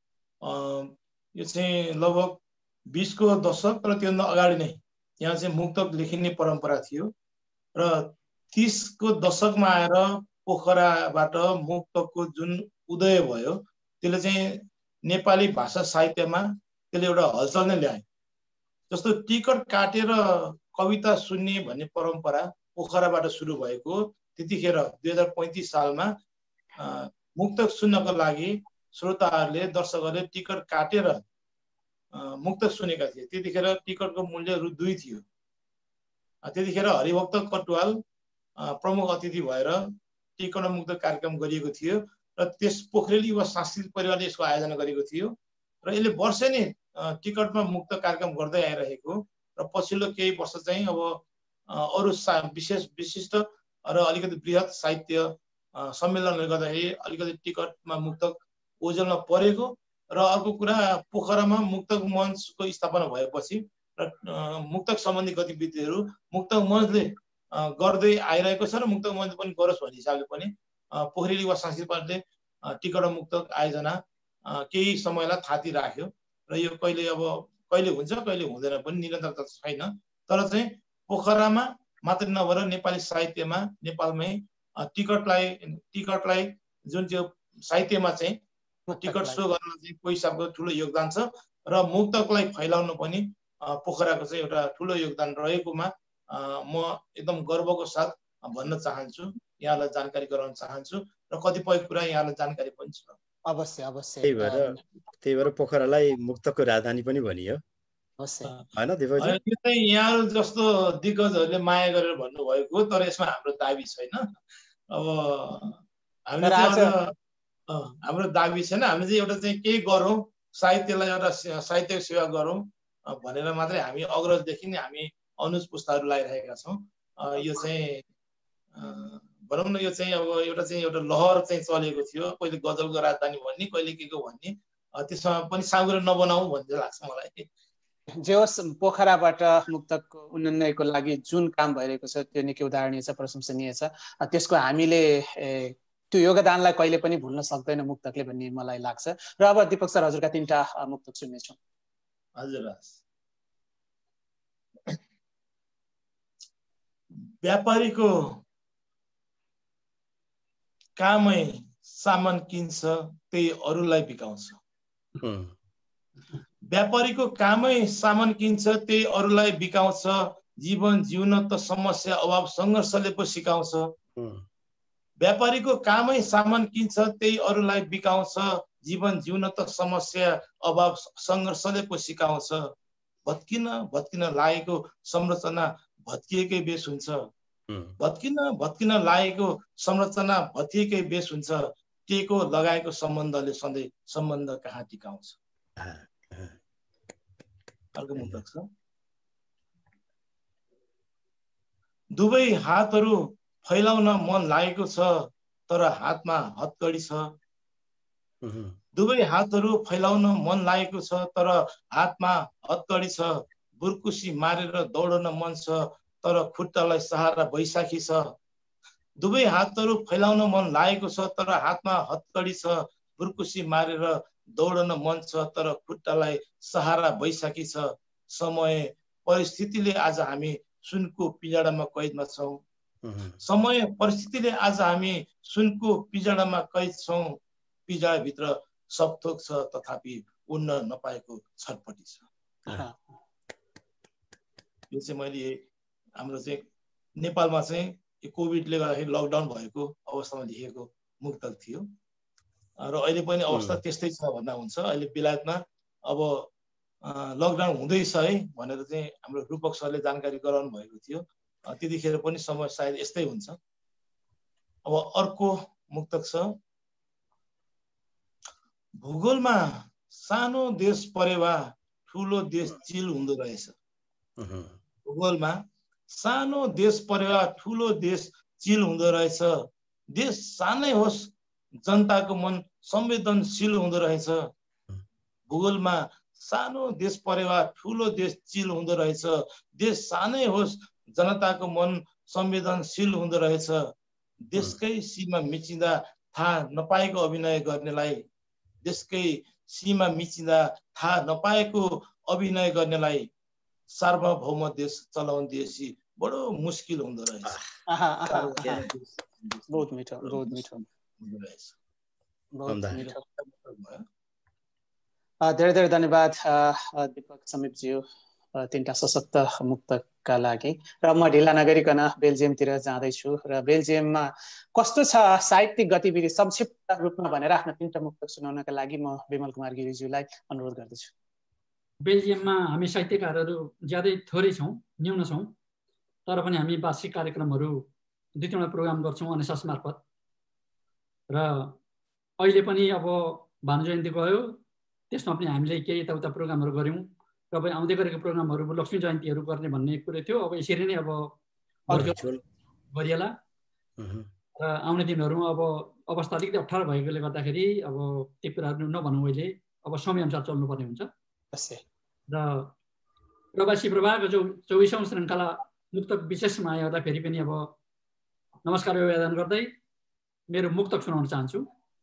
यो चाहिँ लगभग 20 को दशक र त्योभन्दा अगाडि नै यहाँ चाहिँ मुक्तक लेखिने परम्परा थियो र 30 को दशकमा आएर पोखराबाट मुक्तकको जुन उदय भयो त्यसले चाहिँ नेपाली भाषा साहित्यमा त्यसले एउटा हलचल नै ल्यायो। जस्तो टिकट काटेर कविता सुन्ने भन्ने परम्परा पोखराबाट सुरु भएको। त्यतिखेर 2035 सालमा मुक्तक सुन्नको लागि श्रोताहरूले, दर्शकहरूले टिकट काटेर मुक्तक सुनेका थिए। त्यतिखेर टिकटको मूल्य रु 2 थियो। त्यतिखेर हरिभक्त कटुवाल प्रमुख अतिथि भएर टिकट मुक्तक कार्यक्रम गरिएको थियो र त्यस पोखरेली युवा सांस्कृतिक परिवारले यसको आयोजना गरेको थियो र यसले वर्षै नै टिकटमा मुक्त कार्यक्रम गर्दै आइरहेको र पछिल्लो केही वर्ष चाहिँ अब अरू विशिष्ट र अलिकति बृहत साहित्य सम्मेलनले गर्दाखेरि अलिकति टिकटमा मुक्तक ओझेलमा परेको र अर्को कुरा पोखरामा मुक्तक मञ्चको स्थापना भएपछि र मुक्तक सम्बन्धी गतिविधिहरू मुक्तक मञ्चले गर्दै आइरहेको छ र मुक्तक मञ्च पनि गरोस् भन्ने हिसाबले पनि पोखरेली युवा सांस्कृतिक परिवारले टिकट मुक्तक आयोजना केही समयलाई थाती राख्यो र यो कहिले हुन्छ कहिले हुँदैन पनि निरन्तरता छैन। तर चाहिँ पोखरामा मात्र नभएर नेपाली साहित्यमा नेपालमै टिकटलाई जुन त्यो साहित्यमा चाहिँ टिकट सो गर्न चाहिँ कोही हिसाबको ठुलो योगदान छ र मुक्तकलाई फैलाउन पनि पोखराको चाहिँ एउटा ठुलो योगदान रहेकोमा म एकदम गर्वको साथ भन्न चाहन्छु, यहाँलाई जानकारी गराउन चाहन्छु र कतिपय कुरा यहाँलाई जानकारी पनि छ। अवश्य अवश्य। त्यही भएर पोखरालाई मुक्तकको राजधानी पनि भनियो हैन दिपकजी? यो चाहिँ यहाँहरू जस्तो दिग्गजहरूले माया गरेर भन्नुभएको, तर यसमा हाम्रो दाबी छैन। अब हाम्रो दाबी छैन। हामीले चाहिँ एउटा चाहिँ केही गरौँ, साहित्यलाई एउटा साहित्यिक सेवा गरौँ भनेर मात्रै हामी अग्रजदेखि नै हामी अनुज पुस्ताहरू लगाइरहेका छौँ। यो चाहिँ भनौँ न, यो चाहिँ अब एउटा लहर चाहिँ चलेको थियो, कहिले गजलको राजधानी भन्ने, कहिले के को भन्ने, त्यसमा पनि साँगुरो नबनाऊ भन्ने लाग्छ मलाई। जे होस्, पोखराबाट मुक्तकको उन्नयनको लागि जुन काम भइरहेको छ त्यो निकै उदाहरणीय छ, प्रशंसनीय छ। त्यसको हामीले त्यो योगदानलाई कहिले पनि भुल्न सक्दैन मुक्तकले भन्ने मलाई लाग्छ। र अब दीपक सर, हजुरका 3टा मुक्तक सुन्नेछौँ। हजुर। व्यापारीको कामै सामान किन्छ त्यही अरूलाई बिकाउँछ। व्यापारीको कामै सामान किन्छ त्यही अरूलाई बिकाउँछ। जीवन जिउन त समस्या अभाव सङ्घर्षले पो सिकाउँछ। व्यापारीको कामै सामान किन्छ त्यही अरूलाई बिकाउँछ। जीवन जिउन त समस्या अभाव सङ्घर्षले पो सिकाउँछ। भत्किन लागेको संरचना भत्किएकै बेस हुन्छ। भत्किन लागेको संरचना भत्किएकै बेस हुन्छ। टेको लगाएको सम्बन्धले सधैँ सम्बन्ध कहाँ टिकाउँछ। अर्को मुक्तक छ। दुवै हातहरू फैलाउन मन लागेको छ तर हातमा हतकडी छ। दुवै हातहरू फैलाउन मन लागेको छ तर हातमा हतकडी छ। बुर्कुसी मारेर दौडन मन छ तर खुट्टालाई सहारा बैशाखी छ। दुवै हातहरू फैलाउन मन लागेको छ तर हातमा हतकडी छ। बुर्कुसी मारेर दौडन मन छ तर खुट्टालाई सहारा बैशाखी छ। समय परिस्थितिले आज हामी सुनको पिँजडामा कैदमा छौँ। समय परिस्थितिले आज हामी सुनको पिँजडामा कैद छौँ। पिँजडाभित्र सब थोक छ तथापि उड्न नपाएको छटपटी छ। यो चाहिँ मैले हाम्रो चाहिँ नेपालमा चाहिँ कोभिडले गर्दाखेरि लकडाउन भएको अवस्थामा लेखेको मुक्तक थियो र अहिले पनि अवस्था त्यस्तै छ भन्दा हुन्छ। अहिले बेलायतमा अब लकडाउन हुँदैछ है भनेर चाहिँ हाम्रो रूपक सरले जानकारी गराउनु भएको थियो। त्यतिखेर पनि समय सायद यस्तै हुन्छ। अब अर्को मुक्तक छ। भूगोलमा सानो देश परेवा ठुलो देश चिल हुँदो रहेछ। भूगोलमा सानो देश परेवा ठुलो देश चिल हुँदो रहेछ। देश सानै होस् जनताको मन संवेदनशील हुँदो रहेछ। भूगोलमा सानो देश परेवा ठुलो देश चिल हुँदो रहेछ। देश सानै होस् जनताको मन संवेदनशील हुँदो रहेछ। देशकै सीमा मिचिँदा थाहा नपाएको अभिनय गर्नेलाई, देशकै सीमा मिचिँदा थाहा नपाएको अभिनय गर्नेलाई सार्वभौम देश चलाउँदैसी बडो मुस्किल हुँदो रहेछ। बहुत मिठो, बहुत मिठो, बहुत मिठो। धेरै धेरै धन्यवाद दीपक समीपज्यू, तीनटा सशक्त मुक्तकका लागि। र म ढिला नगरिकन बेल्जियमतिर जाँदैछु र बेल्जियममा कस्तो छ साहित्यिक गतिविधि संक्षिप्त रूपमा भनेर आफ्नो तीनटा मुक्तक सुनाउनका लागि म विमल कुमार गिरिज्यूलाई अनुरोध गर्दछु। बेल्जियममा हामी साहित्यकारहरू ज्यादै थोरै छौँ, न्यून छौँ, तर पनि हामी वार्षिक कार्यक्रमहरू 2-3वटा प्रोग्राम गर्छौँ अनसास मार्फत। र अहिले पनि अब भानु जयन्ती गयो, त्यसमा पनि हामीले केही यताउता प्रोग्रामहरू गऱ्यौँ। र अब आउँदै गरेको प्रोग्रामहरू लक्ष्मी जयन्तीहरू गर्ने भन्ने कुरो थियो। अब यसरी नै अब गरिएला। र आउने दिनहरूमा अब अवस्था अलिकति अप्ठ्यारो भएकोले गर्दाखेरि अब त्यो कुराहरू नभनौँ, अहिले अब समयअनुसार चल्नुपर्ने हुन्छ। र प्रवासी प्रवाहको 24औं श्रृङ्खला मुक्तक विशेषमा हेर्दाखेरि पनि अब नमस्कार अभिवादन गर्दै मेरो मुक्तक सुनाउन चाहन्छु।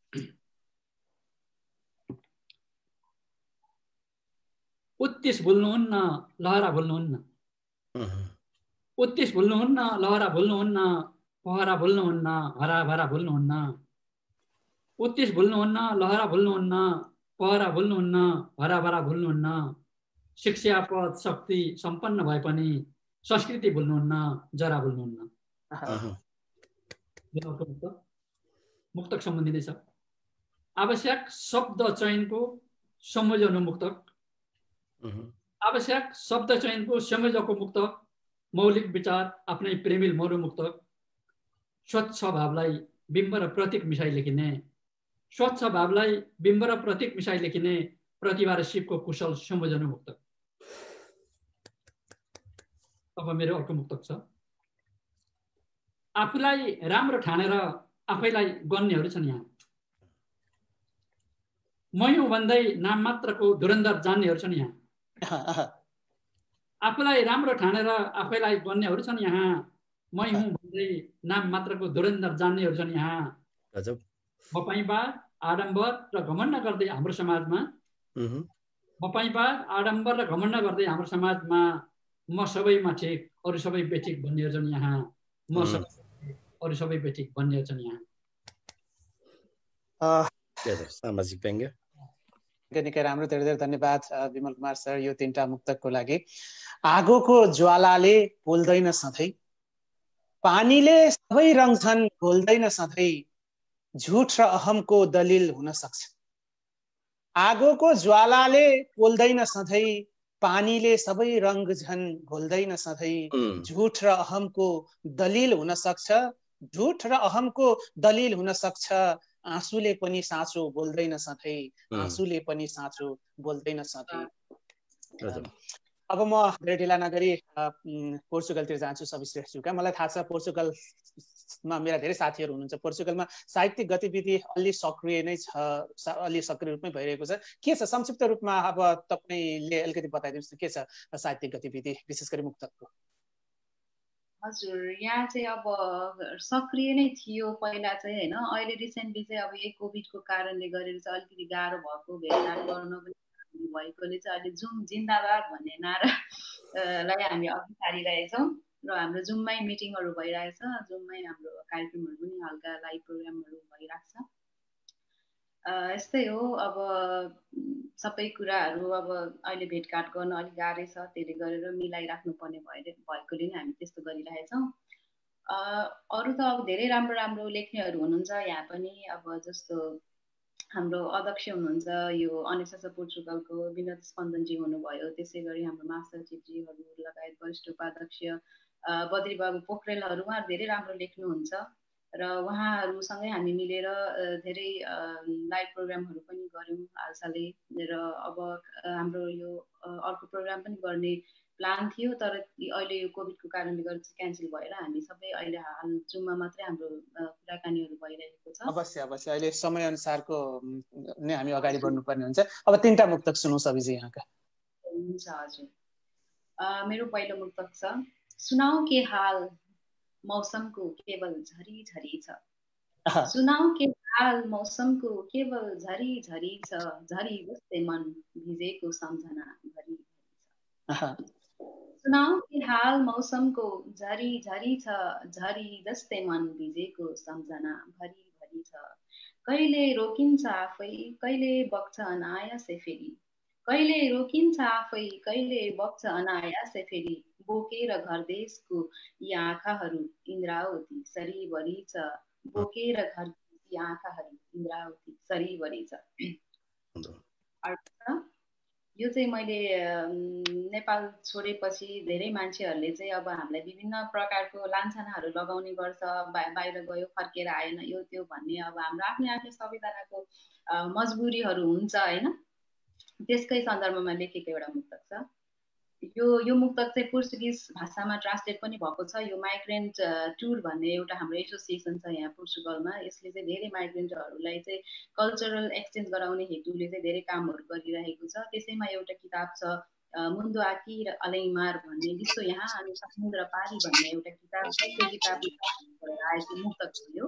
उत्तिस भुल्नुहुन्न, लहरा भुल्नुहुन्न। उत्तिस भुल्नुहुन्न, लहरा भुल्नुहुन्न, पहरा भुल्नुहुन्न, हराभरा भुल्नुहुन्न। उत्तिस भुल्नुहुन्न, लहरा भुल्नुहुन्न, पहरा भुल्नुहुन्न, हराभरा भुल्नुहुन्न। शिक्षा पद शक्ति सम्पन्न भए पनि संस्कृति भुल्नुहुन्न, जरा भुल्नुहुन्न। मुक्तक सम्बन्धी नै छ। आवश्यक शब्द चयनको संयोजन मुक्तक। आवश्यक शब्द चयनको संयोजकको मुक्तक। मौलिक विचार आफ्नै प्रेमिल मरु मुक्तक। स्वच्छ भावलाई बिम्ब र प्रतीक मिसाई लेखिने, स्वच्छ भावलाई बिम्ब र प्रतीक मिसाई लेखिने प्रतिभा र शिवको कुशल संयोजन मुक्तक। अब मेरो अर्को मुक्तक छ। आफूलाई राम्रो ठानेर आफैलाई गन्नेहरू छन् यहाँ। मै हुँ भन्दै नाम मात्रको धुरन्धर जान्नेहरू छन् यहाँ। आफूलाई राम्रो ठानेर आफैलाई गन्नेहरू छन् यहाँ। मै हुँ भन्दै नाम मात्रको धुरन्धर जान्नेहरू छन् यहाँ। मपाइँबाद आडम्बर र घमण्ड गर्दै हाम्रो समाजमा, मपाइँबाद आडम्बर र घमण्ड गर्दै हाम्रो समाजमा म सबैमा ठिक अरू सबै बेठिक भन्नेहरू छन् यहाँ। म सबै अरू सबै बेठिक भन्नेहरू छन् यहाँ। सामाजिक व्यङ्ग्य निकै राम्रो, धेरै धेरै धन्यवाद विमल कुमार सर यो तीनटा मुक्तकको लागि। आगोको ज्वालाले पोल्दैन सधैँ, पानीले सबै रङ्छन् घोल्दैन सधैँ, झुट र अहमको दलिल हुन सक्छ। आगोको ज्वालाले पोल्दैन सधैँ, पानीले सबै रङ्छन् घोल्दैन सधैँ, झुट र अहमको दलिल हुन सक्छ। झुट र अहमको दलिल हुन सक्छ। आँसुले पनि साँचो बोल्दैन सधैँ, आँसुले पनि साँचो बोल्दैन सधैँ। अब म धेरै ढिला नगरी पोर्चुगलतिर जान्छु सविश्रेष्ठज्यूका। मलाई थाहा छ पोर्चुगलमा मेरा धेरै साथीहरू हुनुहुन्छ। पोर्चुगलमा साहित्यिक गतिविधि अलि सक्रिय नै छ, अलि सक्रिय रूपमै भइरहेको छ। के छ संक्षिप्त रूपमा अब तपाईँले अलिकति बताइदिनुहोस् के छ साहित्यिक गतिविधि विशेष गरी मुक्तकको? हजुर, यहाँ चाहिँ अब सक्रिय नै थियो पहिला चाहिँ होइन। अहिले रिसेन्टली चाहिँ अब यही कोभिडको कारणले गरेर चाहिँ अलिकति गाह्रो भएको, भेटघाट गर्न पनि भएकोले चाहिँ अहिले जुम जिन्दाबाद भन्ने नारालाई हामी अघि सारिरहेछौँ र हाम्रो जुममै मिटिङहरू भइरहेछ। जुममै हाम्रो कार्यक्रमहरू पनि हल्का लाइभ प्रोग्रामहरू भइरहेको छ। यस्तै हो, अब सबै कुराहरू अब अहिले भेटघाट गर्न अलिक गाह्रै छ, त्यसले गरेर मिलाइराख्नु पर्ने भएकोले नै हामी त्यस्तो गरिरहेछौँ। अरू त अब धेरै राम्रो राम्रो लेख्नेहरू हुनुहुन्छ यहाँ पनि। अब जस्तो हाम्रो अध्यक्ष हुनुहुन्छ यो अनेसा पोर्चुगलको विनोद स्पन्दनजी हुनुभयो। त्यसै गरी हाम्रो मास्टर चिफजीहरू लगायत वरिष्ठ उपाध्यक्ष बद्रीबाबु पोखरेलहरू उहाँहरू धेरै राम्रो लेख्नुहुन्छ र उहाँहरूसँगै हामी मिलेर धेरै लाइभ प्रोग्रामहरू पनि गऱ्यौँ हालसालै र अब हाम्रो यो अर्को प्रोग्राम पनि गर्ने प्लान थियो तर अहिले यो कोभिडको कारणले गर्दा चाहिँ क्यान्सल भएर हामी सबै अहिले हाल जुममा मात्रै हाम्रो कुराकानीहरू भइरहेको छ। अवश्य अवश्य अहिले समयअनुसारको नै हामी अगाडि बढ्नुपर्ने हुन्छ। अब 3टा मुक्तक सुनौँ सबिजी यहाँका। हुन्छ हजुर। मेरो पहिलो मुक्तक छ, सुनाऊ के हाल मौसमको केवल झरी झरी छ। सुनाऊ के हाल मौसमको केवल झरी झरी छ, झरी जस्तै मन भिजेको सम्झना भरि छ। सुनाऊ के हाल मौसमको झरी झरी छ, झरी जस्तै मन भिजेको सम्झना भरि भरि छ। कहिले रोकिन्छ आफै कहिले बग्छ अनायासै फेरि, कहिले रोकिन्छ आफै कहिले बग्छ अनायासै फेरि, बोकेर घर देशको यी आँखाहरू इन्द्रावती सरीबरी छ, बोकेर घर देशको आँखाहरू इन्द्रावती सरीबरी छ। यो चाहिँ मैले नेपाल छोडेपछि धेरै मान्छेहरूले चाहिँ अब हामीलाई विभिन्न प्रकारको लान्छनाहरू लगाउने गर्छ, बाहिर गयो फर्केर आएन यो त्यो भन्ने, अब हाम्रो आफ्नै आफ्नै सबैजनाको मजबुरीहरू हुन्छ होइन। त्यसकै सन्दर्भमा लेखेको एउटा मुक्तक छ। यो मुक्तक चाहिँ पोर्चुगिज भाषामा ट्रान्सलेट पनि भएको छ। यो माइग्रेन्ट टुर भन्ने एउटा हाम्रो एसोसिएसन छ यहाँ पोर्चुगलमा, यसले चाहिँ धेरै माइग्रेन्टहरूलाई चाहिँ कल्चरल एक्सचेन्ज गराउने हेतुले चाहिँ धेरै कामहरू गरिरहेको छ। त्यसैमा एउटा किताब छ मुन्दो आकी र अलैमार भन्ने, विश्व यहाँ अनि समुद्र पारी भन्ने एउटा किताब छ। त्यो किताबले आएको मुक्तक थियो।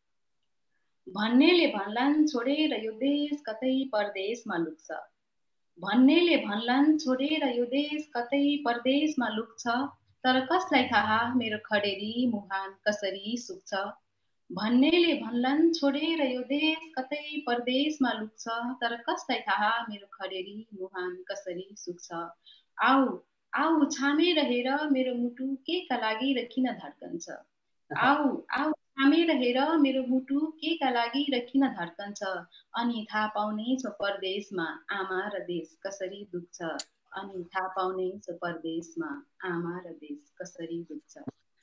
भन्नेले भन्लान् छोडेर यो देश कतै परदेशमा लुक्छ, भन्नेले भन्लान् छोडेर यो देश कतै परदेशमा लुक्छ, तर कसलाई थाहा मेरो खडेरी मुहान कसरी सुक्छ। भन्नेले भन्लान् छोडेर यो देश कतै परदेशमा लुक्छ, तर कसलाई थाहा मेरो खडेरी मुहान कसरी सुक्छ। आऊ आऊ छामेर हेर मेरो मुटु के का लागि र किन धड्कन्छ, आऊ आऊ छामेर हेर मेरो मुटु के का लागि र किन धड्कन्छ, अनि थाहा पाउने छ परदेशमा आमा र देश कसरी दुख्छ, अनि थाहा पाउने छ परदेशमा आमा र देश कसरी दुख्छ।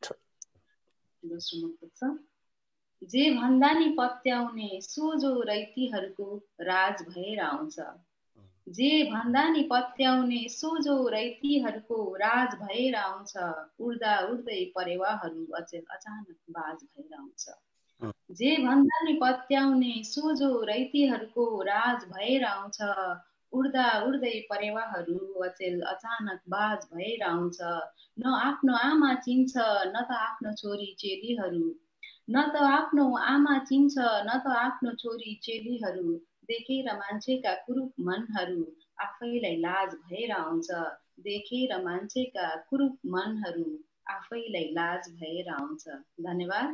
दोस्रो मुक्तक छ, जे भन्दा नि पत्याउने सोझो रैतीहरूको राज भएर आउँछ, जे भन्दा नि पत्याउने सोझो रैतीहरूको राज भएर आउँछ, उड्दा उड्दै परेवाहरू अचानक बाज भएर आउँछ। जे भन्दा नि पत्याउने सोझो रैतीहरूको राज भएर आउँछ, उड्दा उड्दै परेवाहरू अचानक बाज भएर आउँछ। न आफ्नो आमा चिन्छ न त आफ्नो छोरी चेलीहरू, न त आफ्नो आमा चिन्छ न त आफ्नो छोरी चेलीहरू, देखेर मान्छेका कुरूप मनहरू आफैलाई लाज भएर आउँछ, देखेर मान्छेका कुरूप मनहरू आफैलाई लाज भएर आउँछ। धन्यवाद।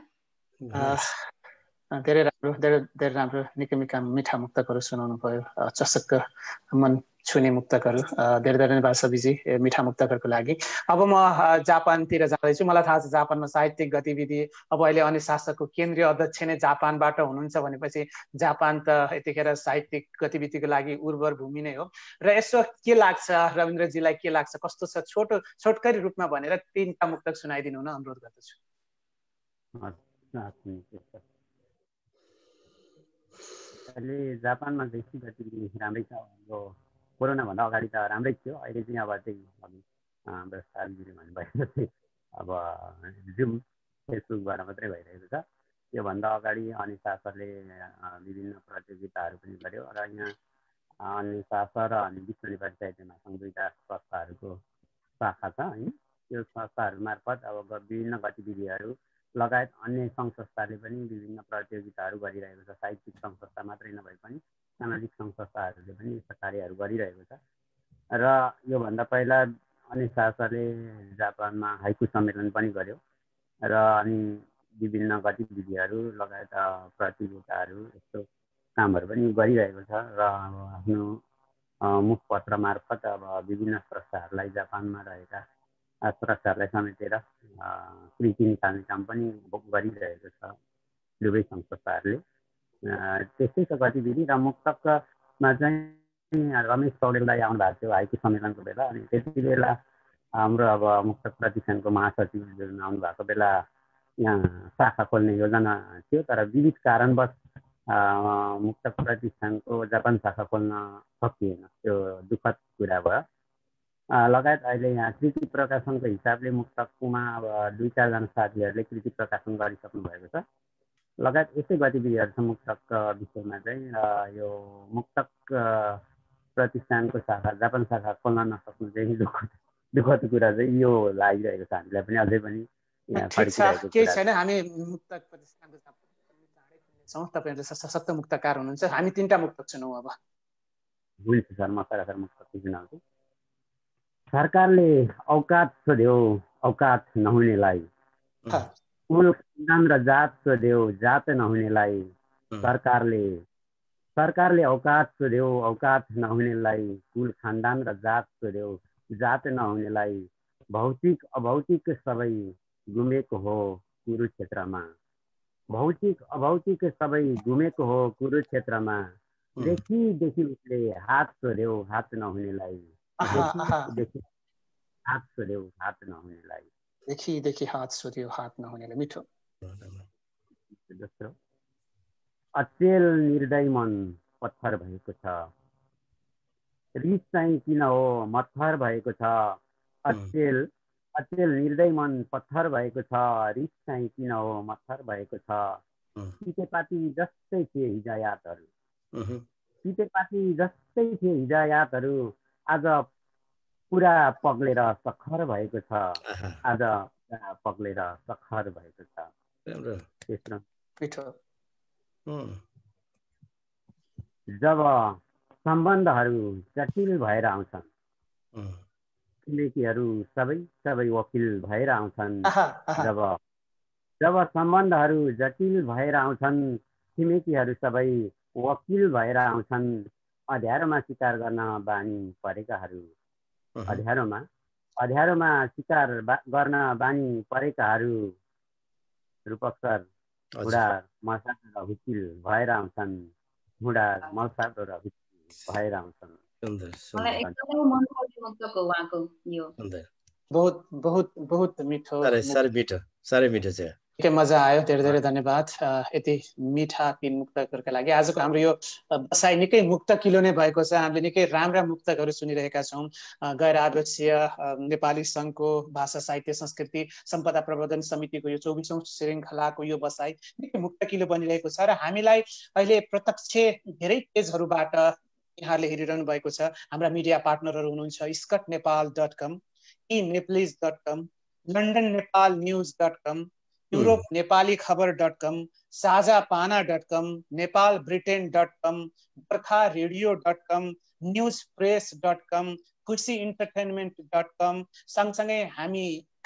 धेरै राम्रो धेरै राम्रो निकै मिठा मुक्तकहरू सुनाउनु भयो, चसक्क मन छुने मुक्तकहरू। धेरै धेरै धन्यवाद सबिजी मिठा मुक्तकहरूको लागि। अब म जापानतिर जाँदैछु। मलाई थाहा छ जापानमा साहित्यिक गतिविधि, अब अहिले अनि शासकको केन्द्रीय अध्यक्ष नै जापानबाट हुनुहुन्छ भनेपछि जापान त यतिखेर साहित्यिक गतिविधिको लागि उर्वर भूमि नै हो। र यसो के लाग्छ रविन्द्रजीलाई, के लाग्छ, कस्तो छ, छोटकरी रूपमा भनेर 3टा मुक्तक सुनाइदिनु हुन अनुरोध गर्दछु। अहिले जापानमा चाहिँ गतिविधि राम्रै छ। अब कोरोनाभन्दा अगाडि त राम्रै थियो, अहिले चाहिँ अब चाहिँ व्यवस्थाहरू भन्नुभएको चाहिँ अब जुम फेसबुकबाट मात्रै भइरहेको छ। योभन्दा अगाडि अनिशा सरले विभिन्न प्रतियोगिताहरू पनि गर्यो र यहाँ अनिशा सर र अनि विश्व नेपाली साहित्य महासङ्घ 2टा संस्थाहरूको शाखा छ होइन। त्यो संस्थाहरू मार्फत अब विभिन्न गतिविधिहरू लगायत अन्य सङ्घ संस्थाले पनि विभिन्न प्रतियोगिताहरू गरिरहेको छ। साहित्यिक सङ्घ संस्था मात्रै नभए पनि सामाजिक सङ्घ संस्थाहरूले पनि यस्ता कार्यहरू गरिरहेको छ। र योभन्दा पहिला अनिशा सरले जापानमा हाइकु सम्मेलन पनि गर्यो र अनि विभिन्न गतिविधिहरू लगायत प्रतियोगिताहरू यस्तो कामहरू पनि गरिरहेको छ र आफ्नो मुखपत्र मार्फत अब विभिन्न स्रष्टाहरूलाई जापानमा रहेका स्रष्टाहरूलाई समेटेर कृति निकाल्ने काम पनि गरिरहेको छ दुवै सङ्घ संस्थाहरूले। त्यस्तै छ गतिविधि। र मुक्तकमा चाहिँ रमेश पौडेललाई आउनु भएको थियो हाइकु सम्मेलनको बेला, अनि त्यति बेला हाम्रो अब मुक्तक प्रतिष्ठानको महासचिव जुन आउनु भएको बेला यहाँ शाखा खोल्ने योजना थियो, तर विविध कारणवश मुक्तक प्रतिष्ठानको जापान शाखा खोल्न सकिएन। त्यो दुःखद कुरा भयो। लगायत अहिले यहाँ कृति प्रकाशनको हिसाबले मुक्तकमा अब 2-4 जना साथीहरूले कृति प्रकाशन गरिसक्नु भएको छ। लगायत यस्तै गतिविधिहरू छ मुक्तक विषयमा चाहिँ। यो मुक्तक प्रतिष्ठानको शाखा जापान शाखा खोल्न नसक्नु चाहिँ दुःखद कुरा चाहिँ यो लागिरहेको छ हामीलाई पनि, अझै पनि केही छैन। हामी मुक्तक प्रतिष्ठानको चाँडै खुल्नेछौँ। तपाईँहरू सशक्त मुक्तकार हुनुहुन्छ। हामी 3टा मुक्तक सुनौँ अब। हुन्छ सर, म सरासर मुक्तक सुनाउँछु। सरकारले औकात सोध्यो औकात नहुनेलाई, कुल खानदान र जात सोध्यो जात नहुनेलाई। सरकारले औकात सोध्यो औकात नहुनेलाई, कुल खानदान र जात सोध्यो जात नहुनेलाई। भौतिक अभौतिक सबै गुमेको हो कुरुक्षेत्रमा, भौतिक अभौतिक सबै गुमेको हो कुरुक्षेत्रमा। देखि उसले हात सोध्यो हात नहुनेलाई, देखि हात सोध्यो हात नहुनेलाई। देखि हात सोध्यो हात नहुनेलाई। मिठो। दोस्रो, अचेल निर्दय मन पत्थर भएको छ, रिस चाहिँ किन हो मत्थर भएको छ। अचेल निर्दय मन पत्थर भएको छ, रिस चाहिँ किन हो मत्थर भएको छ। तितेपाती जस्तै थिए हिजो यादहरू, आज पुरा पग्लेर सखर भएको छ, आज पुरा पग्लेर सखर भएको छ। जब सम्बन्धहरू जटिल भएर आउँछन्, छिमेकीहरू सबै वकिल भएर आउँछन्। जब सम्बन्धहरू जटिल भएर आउँछन्, छिमेकीहरू सबै वकिल भएर आउँछन्। अँध्यारोमा शिकार गर्न बानी परेकाहरू, अँध्यारोमा शिकार गर्न बानी परेकाहरू। रूपक सर, बुढा मसानो र हुकिल भएर आउँछन्, बुढा मसानो र हुकिल भएर आउँछन्। मलाई एकदमै मन पर्यो मुक्तको उहाँको यो। बहुत मिठो। साह्रै मिठो छ। निकै मजा आयो। धेरै धन्यवाद यति मिठा 3 मुक्तकहरूका लागि। आजको हाम्रो यो बसाइ निकै मुक्तकिलो नै भएको छ। हामीले निकै राम्रा मुक्तकहरू सुनिरहेका छौँ। गैर आवासीय नेपाली सङ्घको भाषा साहित्य संस्कृति सम्पदा प्रवर्धन समितिको यो 24औं श्रृङ्खलाको यो बसाइ निकै मुक्तकिलो बनिरहेको छ र हामीलाई अहिले प्रत्यक्ष धेरै पेजहरूबाट यहाँहरूले हेरिरहनु भएको छ। हाम्रा मिडिया पार्टनरहरू हुनुहुन्छ scotnepal.com, eneplis.com, londonnepalnews.com, Europe Nepali खबर.com, साझापाना.com, नेपालब्रिटेन.com, बर्खा रेडियो.com, न्युजप्रेस.com, खुसी इन्टरटेनमेन्ट.com। सँगसँगै हामी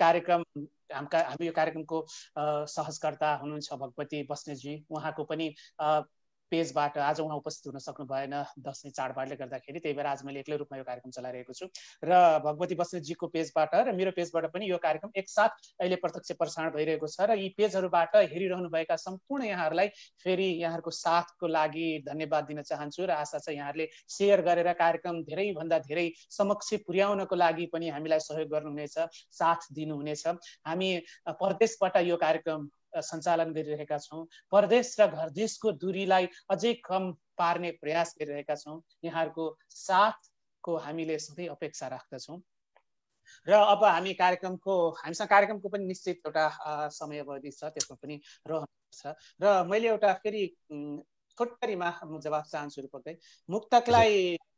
यो कार्यक्रमको सहजकर्ता हुनुहुन्छ भगवती बस्नेतजी। उहाँको पनि पेजबाट आज उहाँ उपस्थित हुन सक्नु भएन दशैं चाडबाडले गर्दाखेरि, त्यही भएर आज मैले एक्लै रूपमा यो कार्यक्रम चलाइरहेको छु। र भगवती बस्नेतजीको पेजबाट र मेरो पेजबाट पनि यो कार्यक्रम एकसाथ अहिले प्रत्यक्ष प्रसारण भइरहेको छ र यी पेजहरूबाट हेरिरहनुभएका सम्पूर्ण यहाँहरूलाई फेरि यहाँहरूको साथको लागि धन्यवाद दिन चाहन्छु र आशा छ यहाँहरूले सेयर गरेर कार्यक्रम धेरैभन्दा धेरै समक्ष पुर्याउनको लागि पनि हामीलाई सहयोग गर्नुहुनेछ, साथ दिनुहुनेछ। हामी परदेशबाट यो कार्यक्रम सञ्चालन गरिरहेका छौँ। परदेश र घरदेशको दूरीलाई अझै कम पार्ने प्रयास गरिरहेका छौँ। यहाँहरूको साथको हामीले सधैँ अपेक्षा राख्दछौँ र अब हामीसँग कार्यक्रमको पनि निश्चित एउटा समय अवधि छ, त्यसमा पनि रहनुपर्छ। र मैले एउटा फेरि छोटकरीमा जवाफ चाहन्छु रूपकलाई, मुक्तकलाई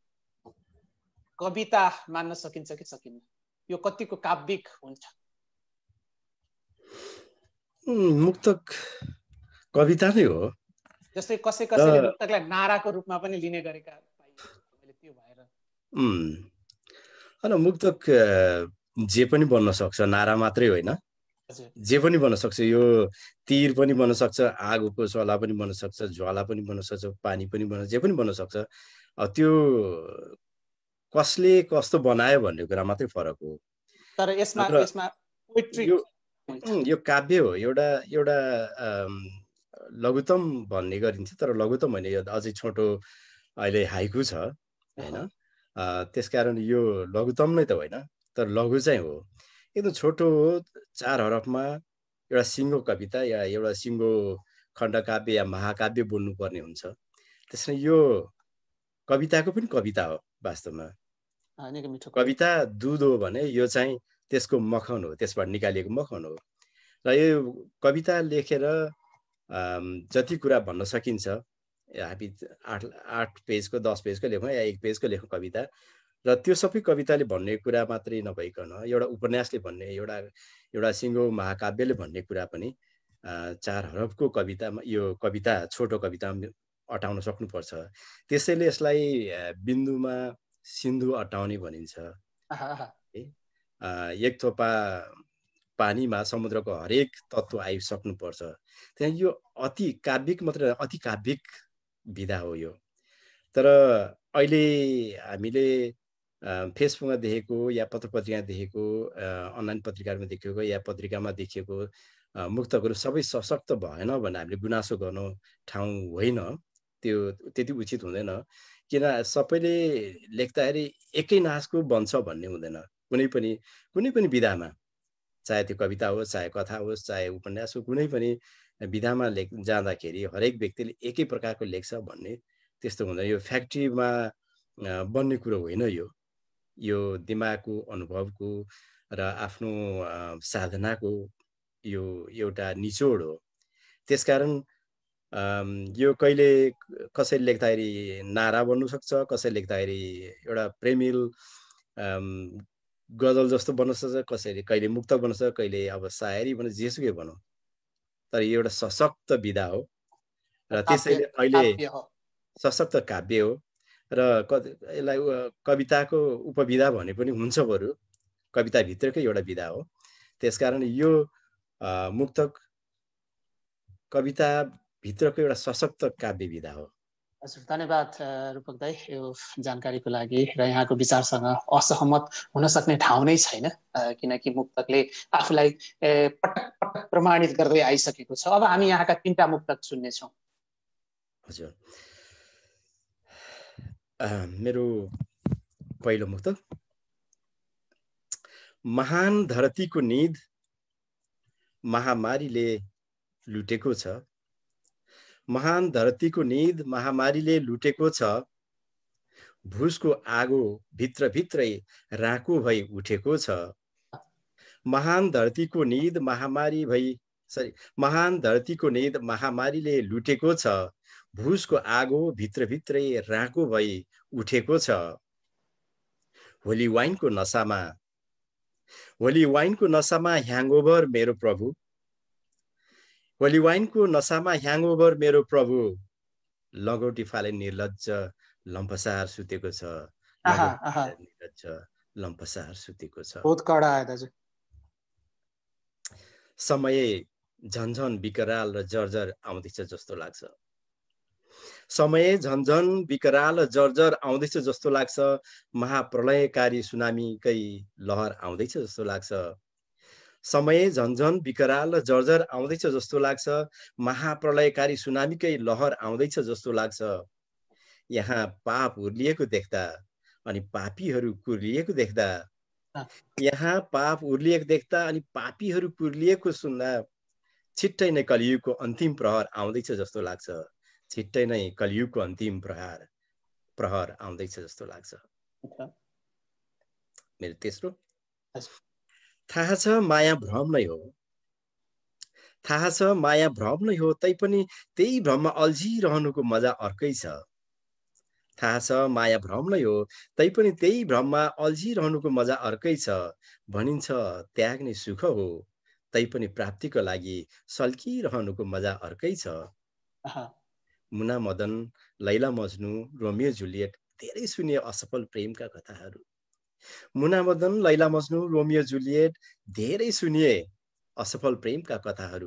कविता मान्न सकिन्छ कि सकिन्न? यो कतिको काव्यिक हुन्छ? मुक्तक कविता नै हो। जस्तै कसैले मुक्तकलाई नाराको रूपमा पनि लिने गरेका मैले त्यो भएर हैन, मुक्तक जे पनि बन्न सक्छ, नारा मात्रै होइन, जे पनि बन्न सक्छ। यो तीर पनि बन्न सक्छ, आगोको सला पनि बन्न सक्छ, ज्वाला पनि बन्न सक्छ, पानी पनि जे पनि बन्न सक्छ। त्यो कसले कस्तो बनायो भन्ने कुरा मात्रै फरक हो। तर यसमा पोइट्री यो काव्य हो। एउटा लघुतम भन्ने गरिन्छ, तर लघुतम होइन, यो अझै छोटो अहिले हाइकु छ हैन। त्यसकारण यो लघुतम नै त होइन, तर लघु चाहिँ हो। एकदम छोटो हो, 4 हरफमा एउटा सिङ्गो कविता या एउटा सिङ्गो खण्डकाव्य या महाकाव्य बोल्नुपर्ने हुन्छ। त्यसैले यो कविताको पनि कविता हो वास्तवमा। कविता दुध हो भने यो चाहिँ त्यसको मखन हो, त्यसबाट निकालिएको मखन हो। र यो कविता लेखेर जति कुरा भन्न सकिन्छ, हामी 8 पेजको 10 पेजको लेखौँ या 1 पेजको लेखौँ कविता, र त्यो सबै कविताले भन्ने कुरा मात्रै नभइकन एउटा उपन्यासले भन्ने, एउटा सिङ्गो महाकाव्यले भन्ने कुरा पनि 4 हरफको कवितामा, यो कविता छोटो कवितामा अटाउन सक्नुपर्छ। त्यसैले यसलाई बिन्दुमा सिन्धु अटाउने भनिन्छ। एक थोपा पानीमा समुद्रको हरेक तत्त्व आइसक्नुपर्छ। त्यहाँ यो अति काव्यिक मात्र, अति काव्यिक विधा हो यो। तर अहिले हामीले फेसबुकमा देखेको या पत्र पत्रिकामा देखेको, अनलाइन पत्रिकामा देखेको या पत्रिकामा देखिएको मुक्तकहरू सबै सशक्त भएन भने हामीले गुनासो गर्नु ठाउँ होइन। त्यो त्यति उचित हुँदैन। किन सबैले लेख्दाखेरि एकै नासको बन्छ भन्ने हुँदैन। कुनै पनि विधामा, चाहे त्यो कविता होस्, चाहे कथा होस्, चाहे उपन्यास हो, कुनै पनि विधामा जाँदाखेरि हरेक व्यक्तिले एकै प्रकारको लेख्छ भन्ने त्यस्तो हुँदैन। यो फ्याक्ट्रीमा बन्ने कुरो होइन। यो दिमागको, अनुभवको र आफ्नो साधनाको यो एउटा निचोड हो। त्यसकारण यो कहिले कसैले लेख्दाखेरि नारा बन्नु सक्छ, कसैले लेख्दाखेरि एउटा प्रेमिल गजल जस्तो बन्न सक्छ, कसैले कहिले मुक्तक बन्न सक्छ, कहिले अब सायरी बन्न, जेसुकै भनौँ। तर यो एउटा सशक्त विधा हो र त्यसैले अहिले सशक्त काव्य हो। र यसलाई कविताको उपविधा भने पनि हुन्छ, बरु कविताभित्रकै एउटा विधा हो। त्यसकारण यो मुक्तक कविताभित्रको एउटा सशक्त काव्य विधा हो। हजुर, धन्यवाद रूपक दाई यो जानकारीको लागि। र यहाँको विचारसँग असहमत हुन सक्ने ठाउँ नै छैन, किनकि मुक्तकले आफूलाई पटक पटक प्रमाणित गर्दै आइसकेको छ। अब हामी यहाँका 3टा मुक्तक सुन्नेछौँ। हजुर, मेरो पहिलो मुक्तक, महान धरतीको निद महामारीले लुटेको छ। महान धरतीको निद महामारीले लुटेको छ। भुसको आगो भित्रभित्रै राको भई उठेको छ। महान धरतीको निद महामारीले लुटेको छ। भुसको आगो भित्रभित्रै राको भई उठेको छ। होली वाइनको नसामा ह्याङओभर मेरो प्रभु। होली वाइनको नसामा ह्याङओभर मेरो प्रभु। लगौटी फाले निर्लज्ज लम्पसार सुतेको छ। निर्लज्ज लम्पसार सुतेको छ। बहुत कडा आयो दाजु। समय झन्झन विकराल र जर्जर आउँदैछ जस्तो लाग्छ। समय झन्झन विकराल र जर्जर आउँदैछ जस्तो लाग्छ। महाप्रलयकारी सुनामीकै लहर आउँदैछ जस्तो लाग्छ। समय झन्झन विकराल र जर्जर आउँदैछ जस्तो लाग्छ। महाप्रलयकारी सुनामीकै लहर आउँदैछ जस्तो लाग्छ। यहाँ पाप उर्लिएको देख्दा अनि पापीहरू कुर्लिएको देख्दा, यहाँ पाप उर्लिएको देख्दा अनि पापीहरू कुर्लिएको सुन्दा छिट्टै नै कलियुगको अन्तिम प्रहर आउँदैछ जस्तो लाग्छ। छिट्टै नै कलियुगको अन्तिम प्रहर आउँदैछ जस्तो लाग्छ। मेरो तेस्रो, थाहा छ माया भ्रम नै हो। थाहा छ माया भ्रम नै हो, तैपनि त्यही भ्रममा अल्झिरहनुको मजा अर्कै छ। थाहा छ माया भ्रम नै हो, तैपनि त्यही भ्रममा अल्झिरहनुको मजा अर्कै छ। भनिन्छ त्याग नै सुख हो, तैपनि प्राप्तिको लागि सल्किरहनुको मजा अर्कै छ। Muna Madan, Laila Majnu, Romeo Juliet धेरै सुनिए असफल प्रेमका कथाहरू। Muna Madan, Laila Majnu, Romeo Juliet धेरै सुनिए असफल प्रेमका कथाहरू।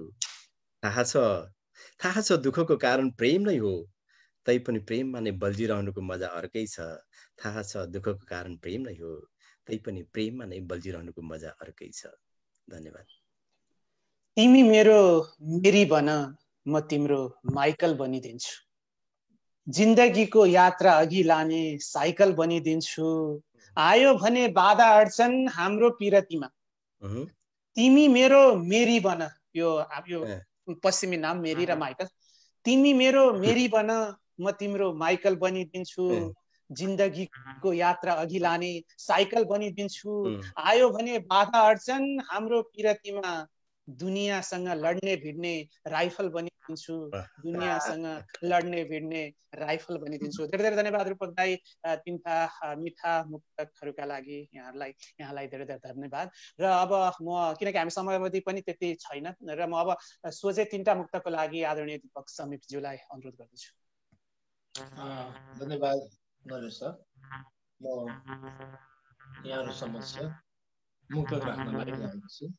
थाहा छ दुःखको कारण प्रेम नै हो, तैपनि प्रेममा नै बल्झिरहनुको मजा अर्कै छ। थाहा छ दुःखको कारण प्रेम नै हो, तैपनि प्रेममा नै बल्झिरहनुको मजा अर्कै छ। धन्यवाद। तिमी मेरो मेरी बन, म तिम्रो माइकल बनिदिन्छु। जिन्दगीको यात्रा अघि लाने साइकल बनिदिन्छु। आयो भने बाधा अड्चन हाम्रो पिरतीमा, तिमी मेरो मेरी बन। यो पश्चिमी नाम मेरी र माइकल। तिमी मेरो मेरी बन, म तिम्रो माइकल बनिदिन्छु। जिन्दगीको यात्रा अघि लाने साइकल बनिदिन्छु। आयो भने बाधा अड्चन हाम्रो पिरतीमा, दुनियाँसँग लड्ने भिड्ने राइफल बनिदिन्छु। दुनियाँसँग लड्ने भिड्ने राइफल बनिदिन्छु। धेरै धेरै धन्यवाद रूपक दाई, तिनका मिठा मुक्तकहरूका लागि यहाँलाई धेरै धेरै धन्यवाद। र अब म, किनकि हामी समयावधि पनि त्यति छैन, र म अब सोझै तीनटा मुक्तको लागि आदरणीय दीपक समीपज्यूलाई अनुरोध गर्दछु। धन्यवाद नरेश सर। म यहाँहरू समक्ष मुक्तक राख्न लागिरहेको छु।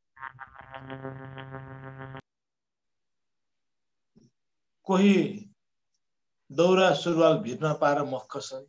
कोही दौरा सुरुवाल भिर्न पाएर मक्ख छन्,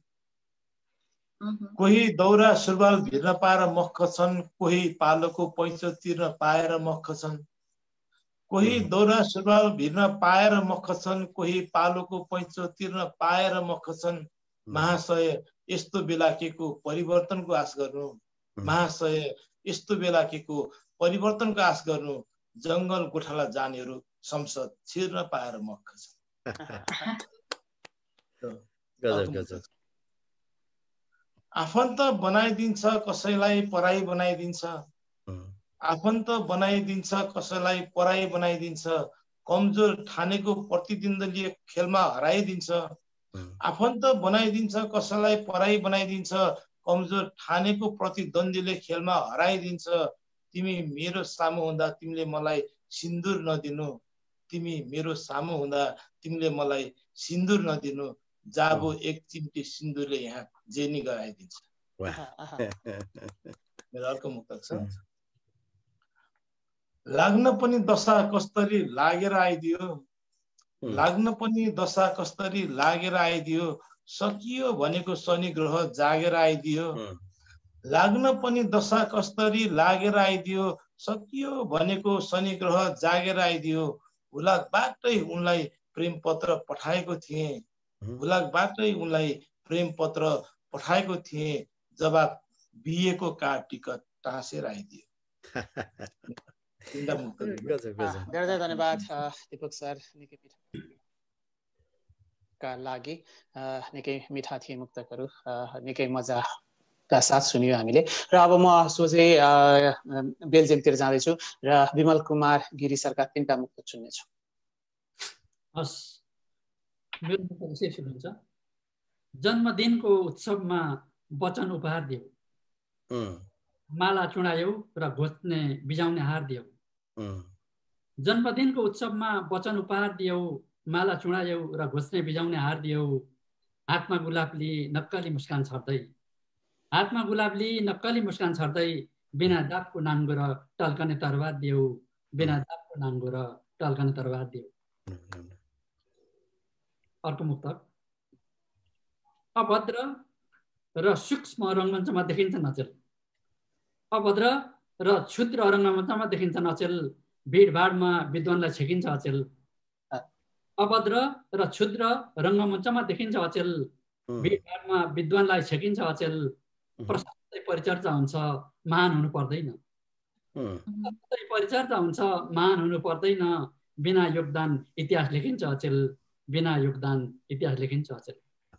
कोही दौरा सुरुवाल भिर्न पाएर मक्ख छन्, कोही पालोको पैँचो तिर्न पाएर मक्ख छन्। कोही दौरा सुरुवाल भिर्न पाएर मक्ख छन्, कोही पालोको पैँचो तिर्न पाएर मक्ख छन्। महाशय यस्तो बेला के को परिवर्तनको आश गर्नु, महाशय यस्तो बेला के को परिवर्तनको आश गर्नु। जङ्गल गोठाला जानेहरू संसद छिर्न पाएर मक्ख छन्। आफन्त बनाइदिन्छ कसैलाई पराई बनाइदिन्छ, आफन्त बनाइदिन्छ कसैलाई पराई बनाइदिन्छ। कमजोर ठानेको प्रतिद्वन्द्वीले खेलमा हराइदिन्छ। आफन्त बनाइदिन्छ कसैलाई पराई बनाइदिन्छ, कमजोर ठानेको प्रतिद्वन्द्वीले खेलमा हराइदिन्छ। तिमी मेरो सामु हुँदा तिमीले मलाई सिन्दुर नदिनु, तिमी मेरो सामु हुँदा तिमीले मलाई सिन्दुर नदिनु। जाबो एक चिम्टी सिन्दुरले यहाँ जेनी गराइदिन्छ। मेरो अर्को मुक्तक छ। लाग्न पनि दशा कस्तरी लागेर आइदियो, लाग्न पनि दशा कस्तरी लागेर आइदियो। सकियो भनेको शनि ग्रह जागेर आइदियो। लाग्न पनि दशा कस्तरी लागेर आइदियो, सकियो भनेको शनि ग्रह जागेर आइदियो। हुलाकबाटै उनलाई प्रेम पत्र पठाएको थिएँ, हुलाकबाटै उनलाई प्रेम पत्र पठाएको थिएँ। जवाब बिहेको कार्ड टिकट टाँसेर आइदियो। धेरै धेरै धन्यवाद दीपक सर, निकै मिठा लागि। निकै मिठा थिए मुक्तकहरू, निकै मजाका साथ सुनियो हामीले। र अब म सोझै बेल्जियमतिर जाँदैछु र विमल कुमार गिरी सरका तीनटा मुक्तक सुन्नेछु। हस्, मेरो मुक्तक यसरी हुन्छ। जन्मदिनको उत्सवमा वचन उपहार दियो, माला चुडायौ र घोच्ने बिजाउने हार दियो। जन्मदिनको उत्सवमा वचन उपहार दियौ, माला चुडायौ र घोच्ने बिजाउने हार दियौ। हातमा गुलाबली नक्कली मुस्कान छर्दै, हातमा गुलाबली नक्कली मुस्कान छर्दै। बिना दागको नाङ्गो र टल्कने तरवार दियौ, बिना दागको नाङ्गो र टल्कने तरवार दियौ। अर्को मुक्तक। अभद्र र सूक्ष्म रङ्गमञ्चमा देखिन्छ नचेल, अभद्र र क्षुद्र रङ्गमञ्चमा देखिन्छ नचेल। भिडभाडमा विद्वानलाई छेकिन्छ अचेल, अभद्र र क्षुद्र रङ्गमञ्चमा देखिन्छ अचेल। भिडभाडमा विद्वानलाई छेकिन्छ अचेल। प्रशस्तै परिचर्चा हुन्छ महान हुनु पर्दैन, प्रशस्तै परिचर्चा हुन्छ महान हुनु पर्दैन। बिना योगदान इतिहास लेखिन्छ अचेल, बिना योगदान इतिहास लेखिन्छ अचेल।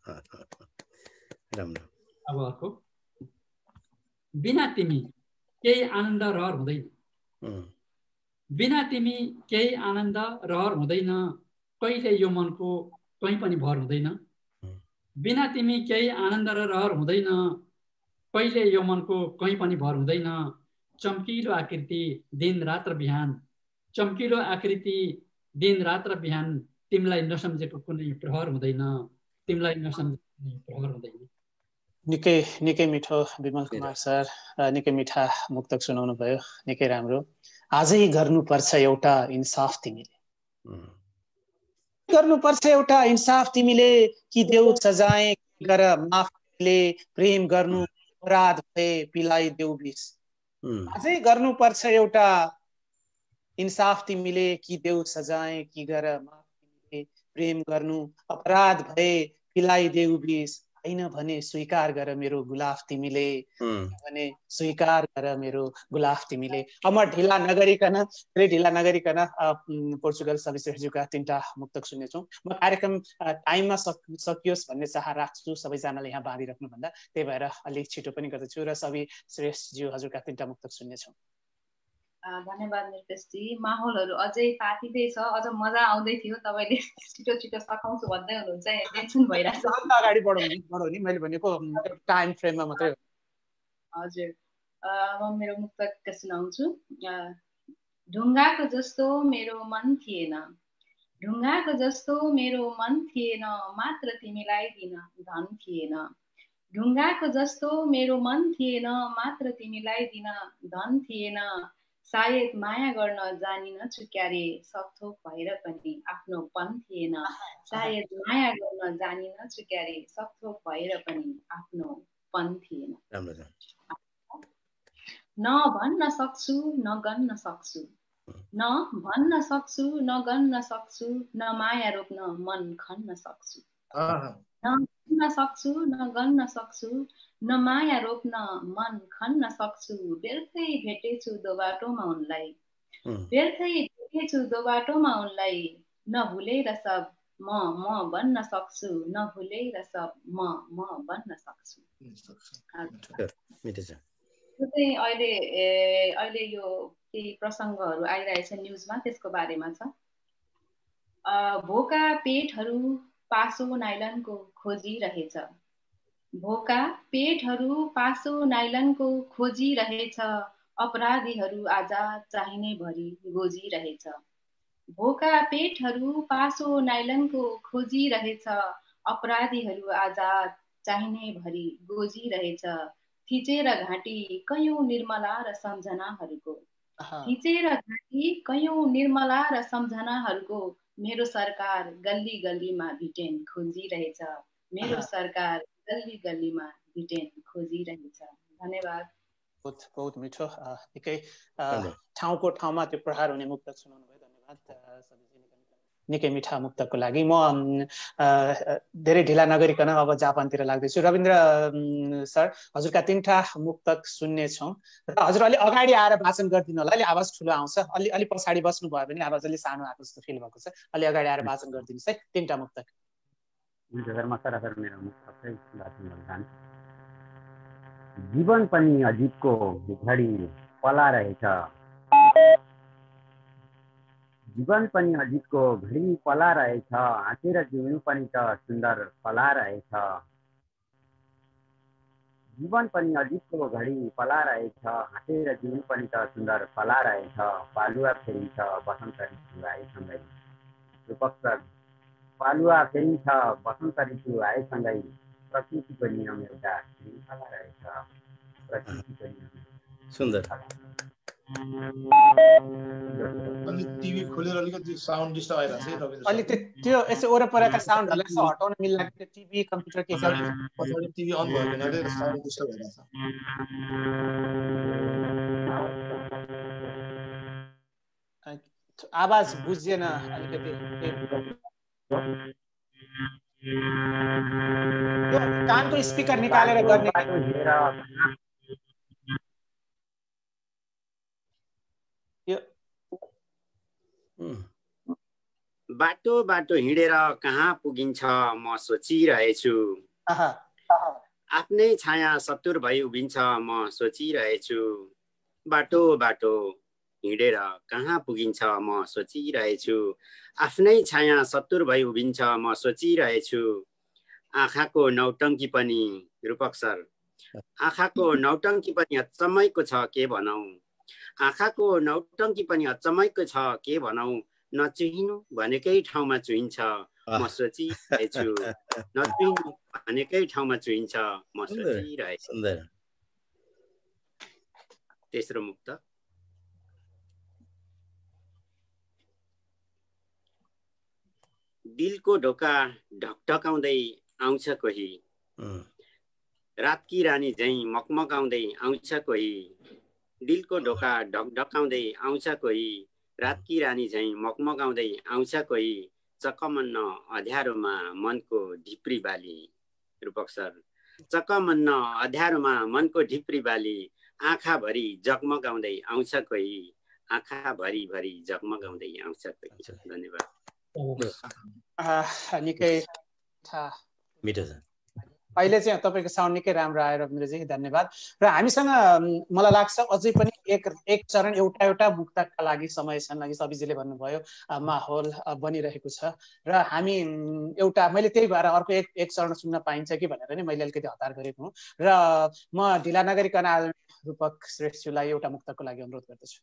अब अर्को। बिना तिमी केही आनन्द रहर हुँदैन, बिना तिमी केही आनन्द रहर हुँदैन। कहिले यो मनको कहीँ पनि भर हुँदैन, बिना तिमी केही आनन्द र रहर हुँदैन। कहिले यो मनको कहीँ पनि भर हुँदैन। चम्किलो आकृति दिन रात र बिहान, चम्किलो आकृति दिन रात र बिहान। तिमीलाई नसम्झेको कुनै प्रहर हुँदैन, तिमीलाई नसम्झेको कुनै प्रहर हुँदैन। निकै निकै मिठो विमल कुमार सर, निकै मिठा मुक्तक सुनाउनु भयो, निकै राम्रो। आजै गर्नुपर्छ एउटा इन्साफ तिमीले, गर्नुपर्छ एउटा इन्साफ तिमीले। कि देऊ सजाय गर माफ तिमीले, प्रेम गर्नु अपराध भए पिलाई देऊ विष। आजै गर्नुपर्छ एउटा इन्साफ तिमीले, कि देऊ सजाय कि गर माफ तिमीले। प्रेम गर्नु अपराध भए पिलाई देऊ विष। हैन भने स्वीकार गर मेरो गुलाफ तिमीले, भने स्वीकार गर मेरो गुलाफ तिमीले। अब म ढिला नगरिकन पोर्चुगल सविश्रेष्ठज्यूका 3टा मुक्तक सुन्नेछौँ। म कार्यक्रम टाइममा सकियोस् भन्ने चाह राख्छु सबैजनाले यहाँ बाँधिराख्नुभन्दा, त्यही भएर अलिक छिटो पनि गर्दछु र सविश्रेष्ठज्यू हजुरका 3टा मुक्तक सुन्नेछौँ। धन्यवाद निर्देशजी। माहौलहरू अझै तातिँदै छ, अझ मजा आउँदै थियो। तपाईँले छिटो छिटो सकाउँछु भन्दै हुनुहुन्छ, टेन्सन भइरहेछ। अगाडि बढौँ नि, मैले भनेको टाइम फ्रेममा मात्रै हो। हजुर, म मेरो मुक्तक सुनाउँछु। ढुङ्गाको जस्तो मेरो मन थिएन, ढुङ्गाको जस्तो मेरो मन थिएन, मात्र तिमीलाई दिन धन थिएन। ढुङ्गाको जस्तो मेरो मन थिएन, मात्र तिमीलाई दिन धन थिएन। सायद माया गर्न जानिन चुक्यारे, सकथोक भएर पनि आफ्नो पन थिएन। सायद माया गर्न जानिन चुक्यारे, सकथोक भएर पनि आफ्नो पन थिएन। न भन्न सक्छु न गन्न सक्छु, न भन्न सक्छु न गन्न सक्छु, न माया रोप्न मन खन्न सक्छु। न भन्न सक्छु न गन्न सक्छु, न माया रोप्न मन खन्न सक्छु। व्यर्थै भेटेछु दो बाटोमा उनलाई, व्यर्थै भेटेछु दो बाटोमा उनलाई। न भुलेर सब म बन्न सक्छु, न भुलेर सब म बन्न सक्छु। यो चाहिँ अहिले यो केही प्रसङ्गहरू आइरहेछ न्युजमा, त्यसको बारेमा छ। भोका पेटहरू पासो नाइलनको खोजिरहेछ, भोका पेटहरू पासो नाइलनको खोजिरहेछ। अपराधीहरू आजाद चाहिने भरी गोजिरहेछ, भोका पेटहरू पासो नाइलनको खोजिरहेछ। अपराधीहरू आजाद चाहिने भरी गोजिरहेछ। थिचेर घाँटी कयौं निर्मला र सम्झनाहरूको, थिचेर घाँटी कयौं निर्मला र सम्झनाहरूको। मेरो सरकार गल्ली गल्लीमा भिटेन खोजिरहेछ, मेरो सरकार गल्ली गल्लीमा भिटेन खोजिरहेछ। धन्यवाद। बहुत मिठो, निकै ठाउँको ठाउँमा त्यो प्रहार हुने मुक्त सुनाउनु भयो। धन्यवाद निकै मिठा मुक्तको लागि। म धेरै ढिला नगरिकन अब जापानतिर लाग्दैछु। रविन्द्र सर, हजुरका 3टा मुक्तक सुन्नेछौँ र हजुर अलि अगाडि आएर वाचन गरिदिनु होला। अलि आवाज ठुलो आउँछ, अलि पछाडि बस्नु भयो भने आवाज अलि सानो आएको जस्तो फिल भएको छ। अलि अगाडि आएर वाचन गरिदिनुहोस् है 3टा मुक्तक। जीवन पनि अजीबको घडी पला रहेछ, जीवन पनि अजीबको घडी पला रहेछ। हाँसेर जिउनु पनि त सुन्दर फला रहेछ, जीवन पनि अजीबको घडी पला रहेछ। हाँसेर जिउनु पनि त सुन्दर फला रहेछ। पालुवा फेरिन्छ बसन्त ऋतु आएसँगै, रूपक पालुवा फेरिन्छ बसन्त ऋतु आएसँगै। प्रकृतिको नियम एउटा श्रृङ्खला रहेछ, प्रकृतिको नियम सुन्दर। अनि टिभी खोलेर अलिकति साउन्ड डिस्टर्ब आइरहेछ है रविन्द्र। अलि त्यो यसो वरपरका साउन्डहरुलाई यसो हटाउन मिल्ला कि टिभी कम्प्युटर के छ पछाडि टिभी अन भयो भने साउन्ड डिस्टर्ब भइरहेछ। आवाज बुझिएन अलिकति। यो कानको स्पिकर निकालेर गर्ने बाटो बाटो हिँडेर कहाँ पुगिन्छ म सोचिरहेछु, आफ्नै छाया सतुर भई उभिन्छ म सोचिरहेछु। बाटो बाटो हिँडेर कहाँ पुगिन्छ म सोचिरहेछु, आफ्नै छाया सतुर भई उभिन्छ म सोचिरहेछु। आँखाको नौटङ्की पनि रूपक सर, आँखाको नौटङ्की पनि अचम्मैको छ के भनौँ, आँखाको नौटङ्की पनि अचम्मैको छ के भनौँ। नचुहिनु भनेकै ठाउँमा चुहिन्छ म सोचिरहेछु, नचुहिनु भनेकै ठाउँमा चुहिन्छ म सोचिरहेछु। तेस्रो मुक्त। दिलको ढोका ढकढकाउँदै आउँछ कोही, रातकी रानी झैं मकमकाउँदै आउँछ कोही। दिलको ढोका ढकढकाउँदै आउँछ कोही, रातकी रानी झैं मकमकाउँदै आउँछ कोही। चकमन्न अँध्यारोमा मनको ढिप्री बाली, रूपक सर। चकमन्न अध्यारोमा मनको ढिप्री बाली, आँखाभरि जगमगाउँदै आउँछ कोही, आँखाभरि भरि जगमगाउँदै आउँछ कोही। धन्यवाद। निकै मिठो छ। अहिले चाहिँ तपाईँको साउन्ड निकै राम्रो आयो रविन्द्रजी, धन्यवाद। र हामीसँग मलाई लाग्छ अझै पनि एक चरण एउटा मुक्तकका लागि समय छन्। अघि सबिजीले भन्नुभयो माहौल बनिरहेको छ र हामी मैले त्यही भएर अर्को एक चरण सुन्न पाइन्छ कि भनेर नि मैले अलिकति हतार गरेको हुँ र म ढिला नगरिकन रूपक श्रेष्ठज्यूलाई एउटा मुक्तकको लागि अनुरोध गर्दछु।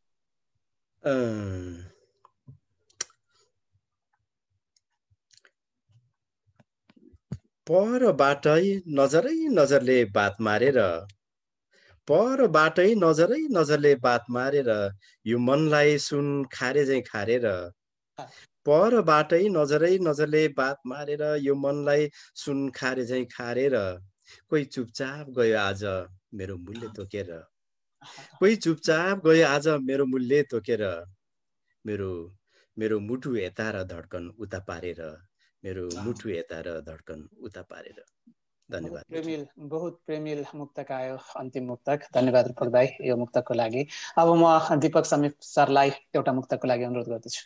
परबाटै नजरले बात मारेर, परबाटै नजरले बात मारेर, यो मनलाई सुन खारे झैँ खारेर, परबाटै नजरले बात मारेर, यो मनलाई सुन खारे झैँ खारेर, कोही चुपचाप गयो आज मेरो मूल्य तोकेर, कोही चुपचाप गयो आज मेरो मूल्य तोकेर, मेरो मुटु यता र धड्कन उता पारेर, मेरो मुटु यता र धड्कन उता पारेर। धन्यवाद। बहुत प्रेमिल मुक्तक आयो, अन्तिम मुक्तक। धन्यवाद रूपक दाई यो मुक्तकको लागि। अब म दीपक समीप सरलाई एउटा मुक्तकको लागि अनुरोध गर्दछु।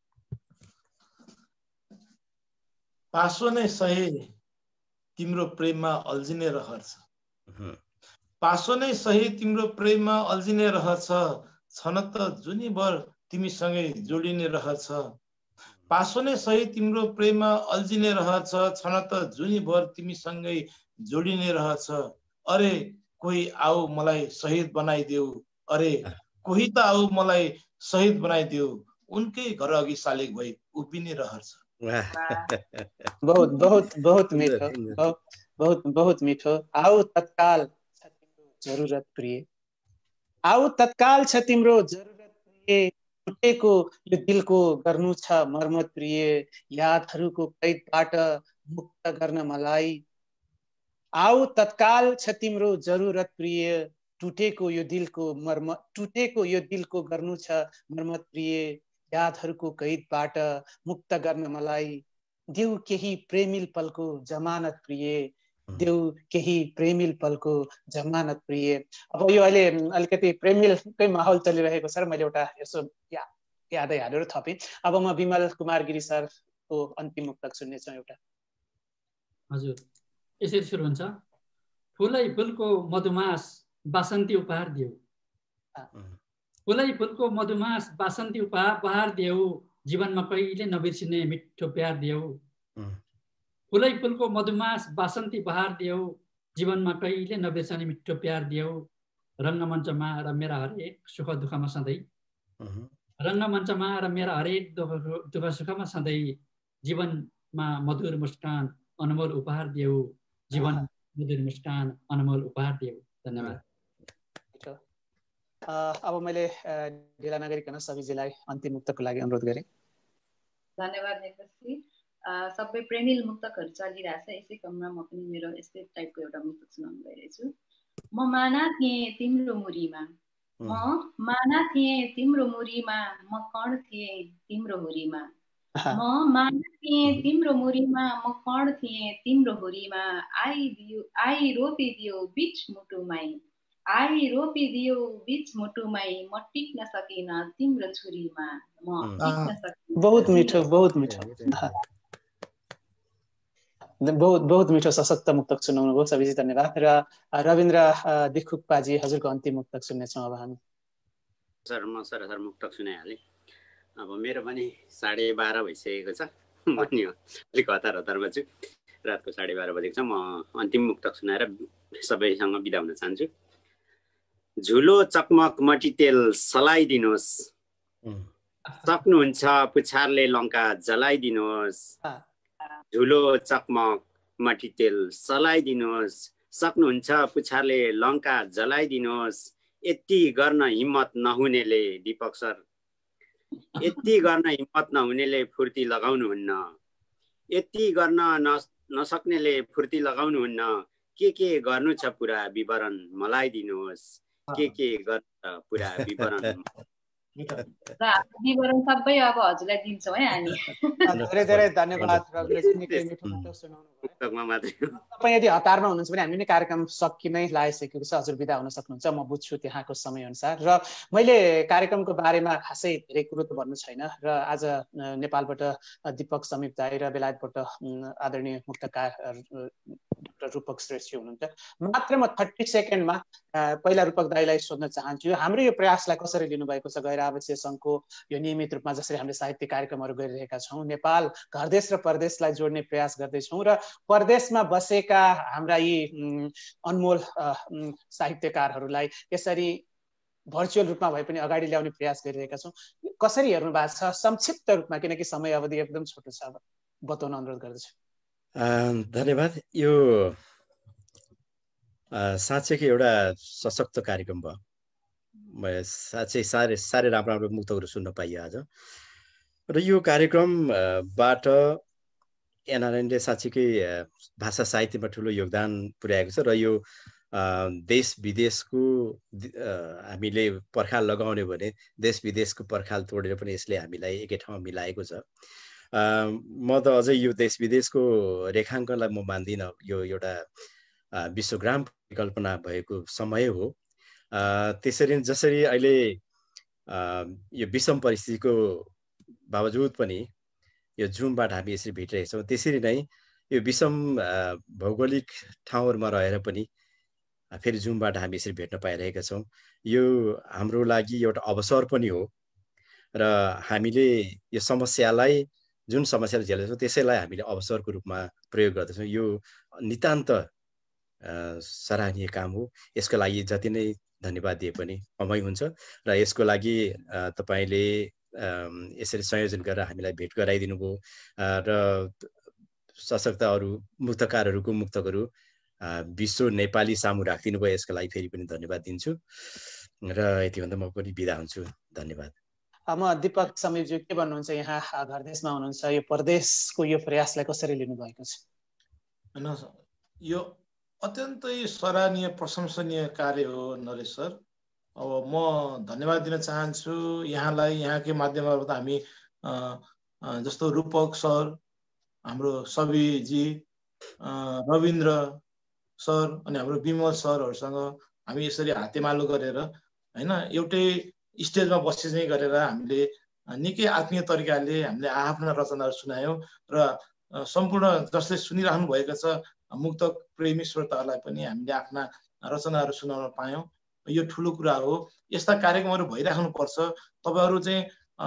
पासो नै सहे तिम्रो प्रेममा अल्झिने रहर छ, पासो नै सहे तिम्रो प्रेममा अल्झिने रहर छ, छन त जुनीभर तिमीसँगै जोडिने रहर छ, पासो नै सही तिम्रो प्रेममा अल्झिने रहछ, छन त जुनीभर तिमीसँगै जोडिने रहछ। अरे कोही आऊ मलाई शहीद बनाइदेऊ, अरे कोही त आऊ मलाई शहीद बनाइदेऊ, उनकै घर अघि शालिग भई उभिने रहछ। बहुत बहुत बहुत मिठो, बहुत बहुत मिठो। आऊ तत्काल छ तिम्रो जरुरत प्रिय, आऊ तत्काल छ तिम्रो जरुरत प्रिय, टुटेको यो दिलको गर्नु छ मर्मत प्रिय, यादहरूको कैदबाट मुक्त गर्न मलाई, आऊ तत्काल छ तिम्रो जरुरत प्रिय, टुटेको यो दिलको गर्नु छ मर्मत प्रिय, यादहरूको कैदबाट मुक्त गर्न मलाई, देऊ केही प्रेमिल पलको जमानत प्रिय, देऊ केही प्रेमिल पलको जमानत प्रिय। अब यो अहिले अलिकति प्रेमिलकै माहौल चलिरहेको छ र मैले एउटा यसो यादै हालेर थपेँ। अब म विमल कुमार गिरी सरको अन्तिम मुक्तक सुन्नेछु एउटा। हजुर, यसरी सुरु हुन्छ। फुलै फुलको मधुमास बासन्ती उपहार देऊ, फुलै फुलको मधुमास बासन्ती उपहार देऊ, जीवनमा कहिले नबिर्सिने मिठो प्यार देऊ, फुलै फुलको मधुमास बासन्ती उपहार देऊ, जीवनमा कहिले नबिर्सने मिठो प्यार देऊ, रङ्गमञ्चमा र मेरा हरेक सुख दुःखमा सधैँ, रङ्गमञ्चमा र मेरा हरेक दुःख सुखमा सधैँ, जीवनमा मधुर मुस्कान अनमोल उपहार देऊ, जीवन मधुर मुस्कान अनमोल उपहार देऊ। धन्यवाद। अब मैले ढिला नगरिकन सबिजीलाई अन्तिम मुक्तको लागि अनुरोध गरेँ। धन्यवाद नेकजी। सबै प्रेमिल मुक्तकहरू चलिरहेछ, यसै क्रममा म पनि मेरो यस्तै टाइपको एउटा मुक्तक सुनाउन गइरहेछु। म माना थिएँ तिम्रो मुरीमा, म माना थिएँ तिम्रो मुरीमा, म कण थिएँ तिम्रो हुरीमा, म माना थिएँ तिम्रो मुरीमा, म कण थिएँ तिम्रो हुरीमा, आई रोपिदियो बिच मुटुमै, आई रोपिदियो बिच मुटुमै, म टिक्न सकिन तिम्रो छुरीमा, म टिक्न सकिन। बहुत मिठो, बहुत मिठो, बहुत बहुत मिठो सशक्त मुक्तक सुनाउनु भयो सबिजी, धन्यवाद। र रविन्द्र दिखुप्पाजी हजुरको अन्तिम मुक्तक सुन्नेछौँ अब हामी। सर म सरासर मुक्तक सुनाइहालेँ। अब मेरो पनि 12:30 भइसकेको छ, म नि अलिक हतारमा छु, रातको 12:30 बजेको छ। म अन्तिम मुक्तक सुनाएर सबैसँग बिदा हुन चाहन्छु। झुलो चकमक मट्टीतेल सलाइदिनुहोस्, सक्नुहुन्छ पुछारले लङ्का जलाइदिनुहोस्, झुलो चकमक मट्टीतेल सलाइदिनुहोस्, सक्नुहुन्छ पुछारले लङ्का जलाइदिनुहोस्, यति गर्न हिम्मत नहुनेले दीपक सर, यति गर्न हिम्मत नहुनेले फुर्ती लगाउनुहुन्न, यति गर्न नसक्नेले फुर्ती लगाउनुहुन्न, के गर्नु छ पुरा विवरण मलाई दिनुहोस्, के गर्नु छ पुरा विवरण र हाम्रो विवरण सबै अब हजुरलाई दिन्छौँ है हामी। धेरै धेरै धन्यवाद रविन्द्रजी, निकै मिठो मुक्तक सुनाउनु भयो। तपाईँ यदि हतारमा हुनुहुन्छ भने हामी नै कार्यक्रम सकिनै लागिसकेको छ, हजुर बिदा हुन सक्नुहुन्छ, म बुझ्छु त्यहाँको समयअनुसार। र मैले कार्यक्रमको बारेमा खासै धेरै कुरो त भन्नु छैन। र आज नेपालबाट दीपक समीप दाई र बेलायतबाट आदरणीय मुक्तकार डाक्टर रूपक श्रेष्ठी हुनुहुन्छ। मात्र म 30 सेकेन्डमा पहिला रूपक दाईलाई सोध्न चाहन्छु, हाम्रो यो प्रयासलाई कसरी लिनुभएको छ? गैर आवासीय सङ्घको यो नियमित रूपमा जसरी हामीले साहित्य कार्यक्रमहरू गरिरहेका छौँ, नेपाल घरदेश र परदेशलाई जोड्ने प्रयास गर्दैछौँ र परदेशमा बसेका हाम्रा यी अनमोल साहित्यकारहरूलाई यसरी भर्चुअल रूपमा भए पनि अगाडि ल्याउने प्रयास गरिरहेका छौँ। कसरी हेर्नु भएको छ संक्षिप्त रूपमा, किनकि समय अवधि एकदम छोटो छ, बताउन अनुरोध गर्दछु। धन्यवाद। यो साँच्चैकै एउटा सशक्त कार्यक्रम भयो। साँच्चै साह्रै राम्रो मुक्तहरू सुन्न पाइयो आज। र यो कार्यक्रमबाट एनआरएनले साँच्चैकै भाषा साहित्यमा ठुलो योगदान पुर्याएको छ। र यो देश विदेशको हामीले पर्खाल लगाउने भने देश विदेशको पर्खाल तोडेर पनि यसले हामीलाई एकै ठाउँमा मिलाएको छ। म त अझै यो देश विदेशको रेखाङ्कनलाई म मान्दिनँ। यो एउटा विश्वग्राम परिकल्पना भएको समय हो। त्यसरी जसरी अहिले यो विषम परिस्थितिको बावजुद पनि यो जुमबाट हामी यसरी भेटिरहेका छौँ, त्यसरी नै यो विषम भौगोलिक ठाउँहरूमा रहेर पनि फेरि जुमबाट हामी यसरी भेट्न पाइरहेका छौँ। यो हाम्रो लागि एउटा अवसर पनि हो। र हामीले यो समस्यालाई, जुन समस्यालाई झेल्दैछौँ त्यसैलाई हामीले अवसरको रूपमा प्रयोग गर्दछौँ। यो नितान्त सराहनीय काम हो। यसको लागि जति नै धन्यवाद दिए पनि कमै हुन्छ। र यसको लागि तपाईँले यसरी संयोजन गरेर हामीलाई भेट गराइदिनु भयो र सशक्त अरू मुक्तकारहरूको मुक्तकहरू विश्व नेपाली सामु राखिदिनु भयो। यसको लागि फेरि पनि धन्यवाद दिन्छु र यति भन्दा म पनि बिदा हुन्छु। धन्यवाद। म दीपक समीपज्यू के भन्नुहुन्छ? यहाँ घरदेशमा हुनुहुन्छ, यो परदेशको यो प्रयासलाई कसरी लिनुभएको छ? यो अत्यन्तै सराहनीय प्रशंसनीय कार्य हो नरेश सर। अब म धन्यवाद दिन चाहन्छु यहाँलाई। यहाँकै माध्यमबाट हामी जस्तो रूपक सर, हाम्रो सबिजी, रविन्द्र सर अनि हाम्रो विमल सरहरूसँग हामी यसरी हातेमालो गरेर हैन एउटै स्टेजमा बसेरै गरेर हामीले निकै आत्मीय तरिकाले हामीले आफ्ना रचनाहरू सुनायौँ र सम्पूर्ण जसले सुनिराख्नु भएको छ मुक्तक प्रेमी श्रोताहरूलाई पनि हामीले आफ्ना रचनाहरू सुनाउन पायौँ। यो ठुलो कुरा हो। यस्ता कार्यक्रमहरू भइराख्नुपर्छ। तपाईहरू चाहिँ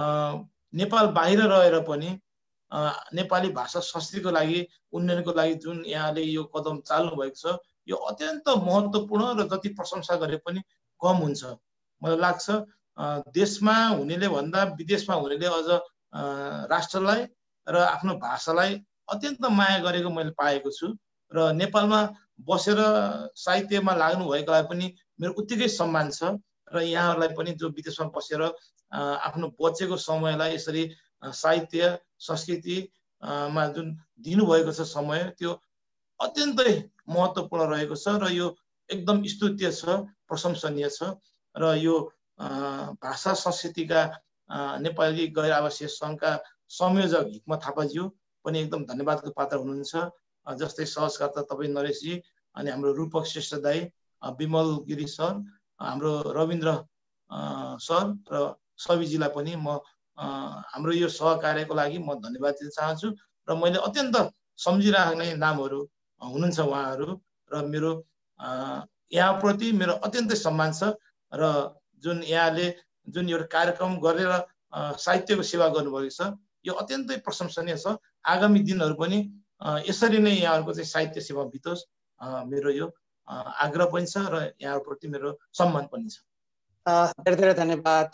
नेपाल बाहिर रहेर पनि नेपाली भाषा संस्कृतिको लागि उन्नयनको लागि जुन यहाँले यो कदम चाल्नु भएको छ, यो अत्यन्त महत्त्वपूर्ण र जति प्रशंसा गरे पनि कम हुन्छ। मलाई लाग्छ देशमा हुनेले भन्दा विदेशमा हुनेले अझ राष्ट्रलाई र आफ्नो भाषालाई अत्यन्त माया गरेको मैले पाएको छु। र नेपालमा बसेर साहित्यमा लाग्नु भएकोलाई पनि मेरो उत्तिकै सम्मान छ। र यहाँहरूलाई पनि जो विदेशमा बसेर आफ्नो बचेको समयलाई यसरी साहित्य संस्कृतिमा जुन दिनुभएको छ समय, त्यो अत्यन्तै महत्त्वपूर्ण रहेको छ र यो एकदम स्तुत्य छ, प्रशंसनीय छ। र यो भाषा संस्कृतिका नेपाली गैर आवासीय सङ्घका संयोजक हिक्मत थापाज्यू पनि एकदम धन्यवादको पात्र हुनुहुन्छ। जस्तै सहजकर्ता तपाईँ नरेशजी अनि हाम्रो रूपक श्रेष्ठ दाई, विमल गिरी सर, हाम्रो रविन्द्र सर र सबिजीलाई पनि म हाम्रो यो सहकार्यको लागि म धन्यवाद दिन चाहन्छु। र मैले अत्यन्त सम्झिराख्ने नामहरू हुनुहुन्छ उहाँहरू र मेरो यहाँप्रति मेरो अत्यन्तै सम्मान छ। र जुन यहाँले जुन एउटा कार्यक्रम गरेर साहित्यको सेवा गर्नुभएको छ, यो अत्यन्तै प्रशंसनीय छ। आगामी दिनहरू पनि यसरी नै यहाँहरूको चाहिँ साहित्य सेवा बितोस्, मेरो यो आग्रह पनि छ र यहाँप्रति मेरो सम्मान पनि छ। धेरै धेरै धन्यवाद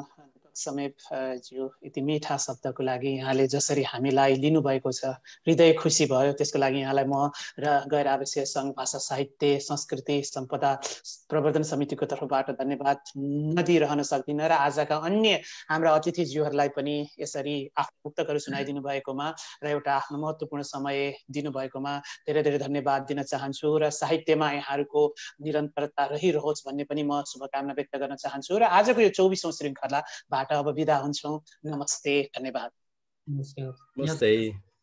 समीप ज्यू, यति मिठा शब्दको लागि। यहाँले जसरी हामीलाई लिनुभएको छ, हृदय खुसी भयो। त्यसको लागि यहाँलाई म र गैर आवासीय सङ्घ भाषा साहित्य संस्कृति सम्पदा प्रवर्धन समितिको तर्फबाट धन्यवाद नदिइरहन सक्दिनँ। र आजका अन्य हाम्रा अतिथिज्यूहरूलाई पनि यसरी आफ्नो मुक्तकहरू सुनाइदिनु भएकोमा र एउटा आफ्नो महत्त्वपूर्ण समय दिनुभएकोमा धेरै धेरै धन्यवाद दिन चाहन्छु। र साहित्यमा यहाँहरूको निरन्तरता रहिरहोस् भन्ने पनि म शुभकामना व्यक्त गर्न चाहन्छु। र आजको यो 24औं श्रृङ्खलाबाट अब बिदा हुन्छौँ। नमस्ते, धन्यवाद। नमस्कार। नमस्ते।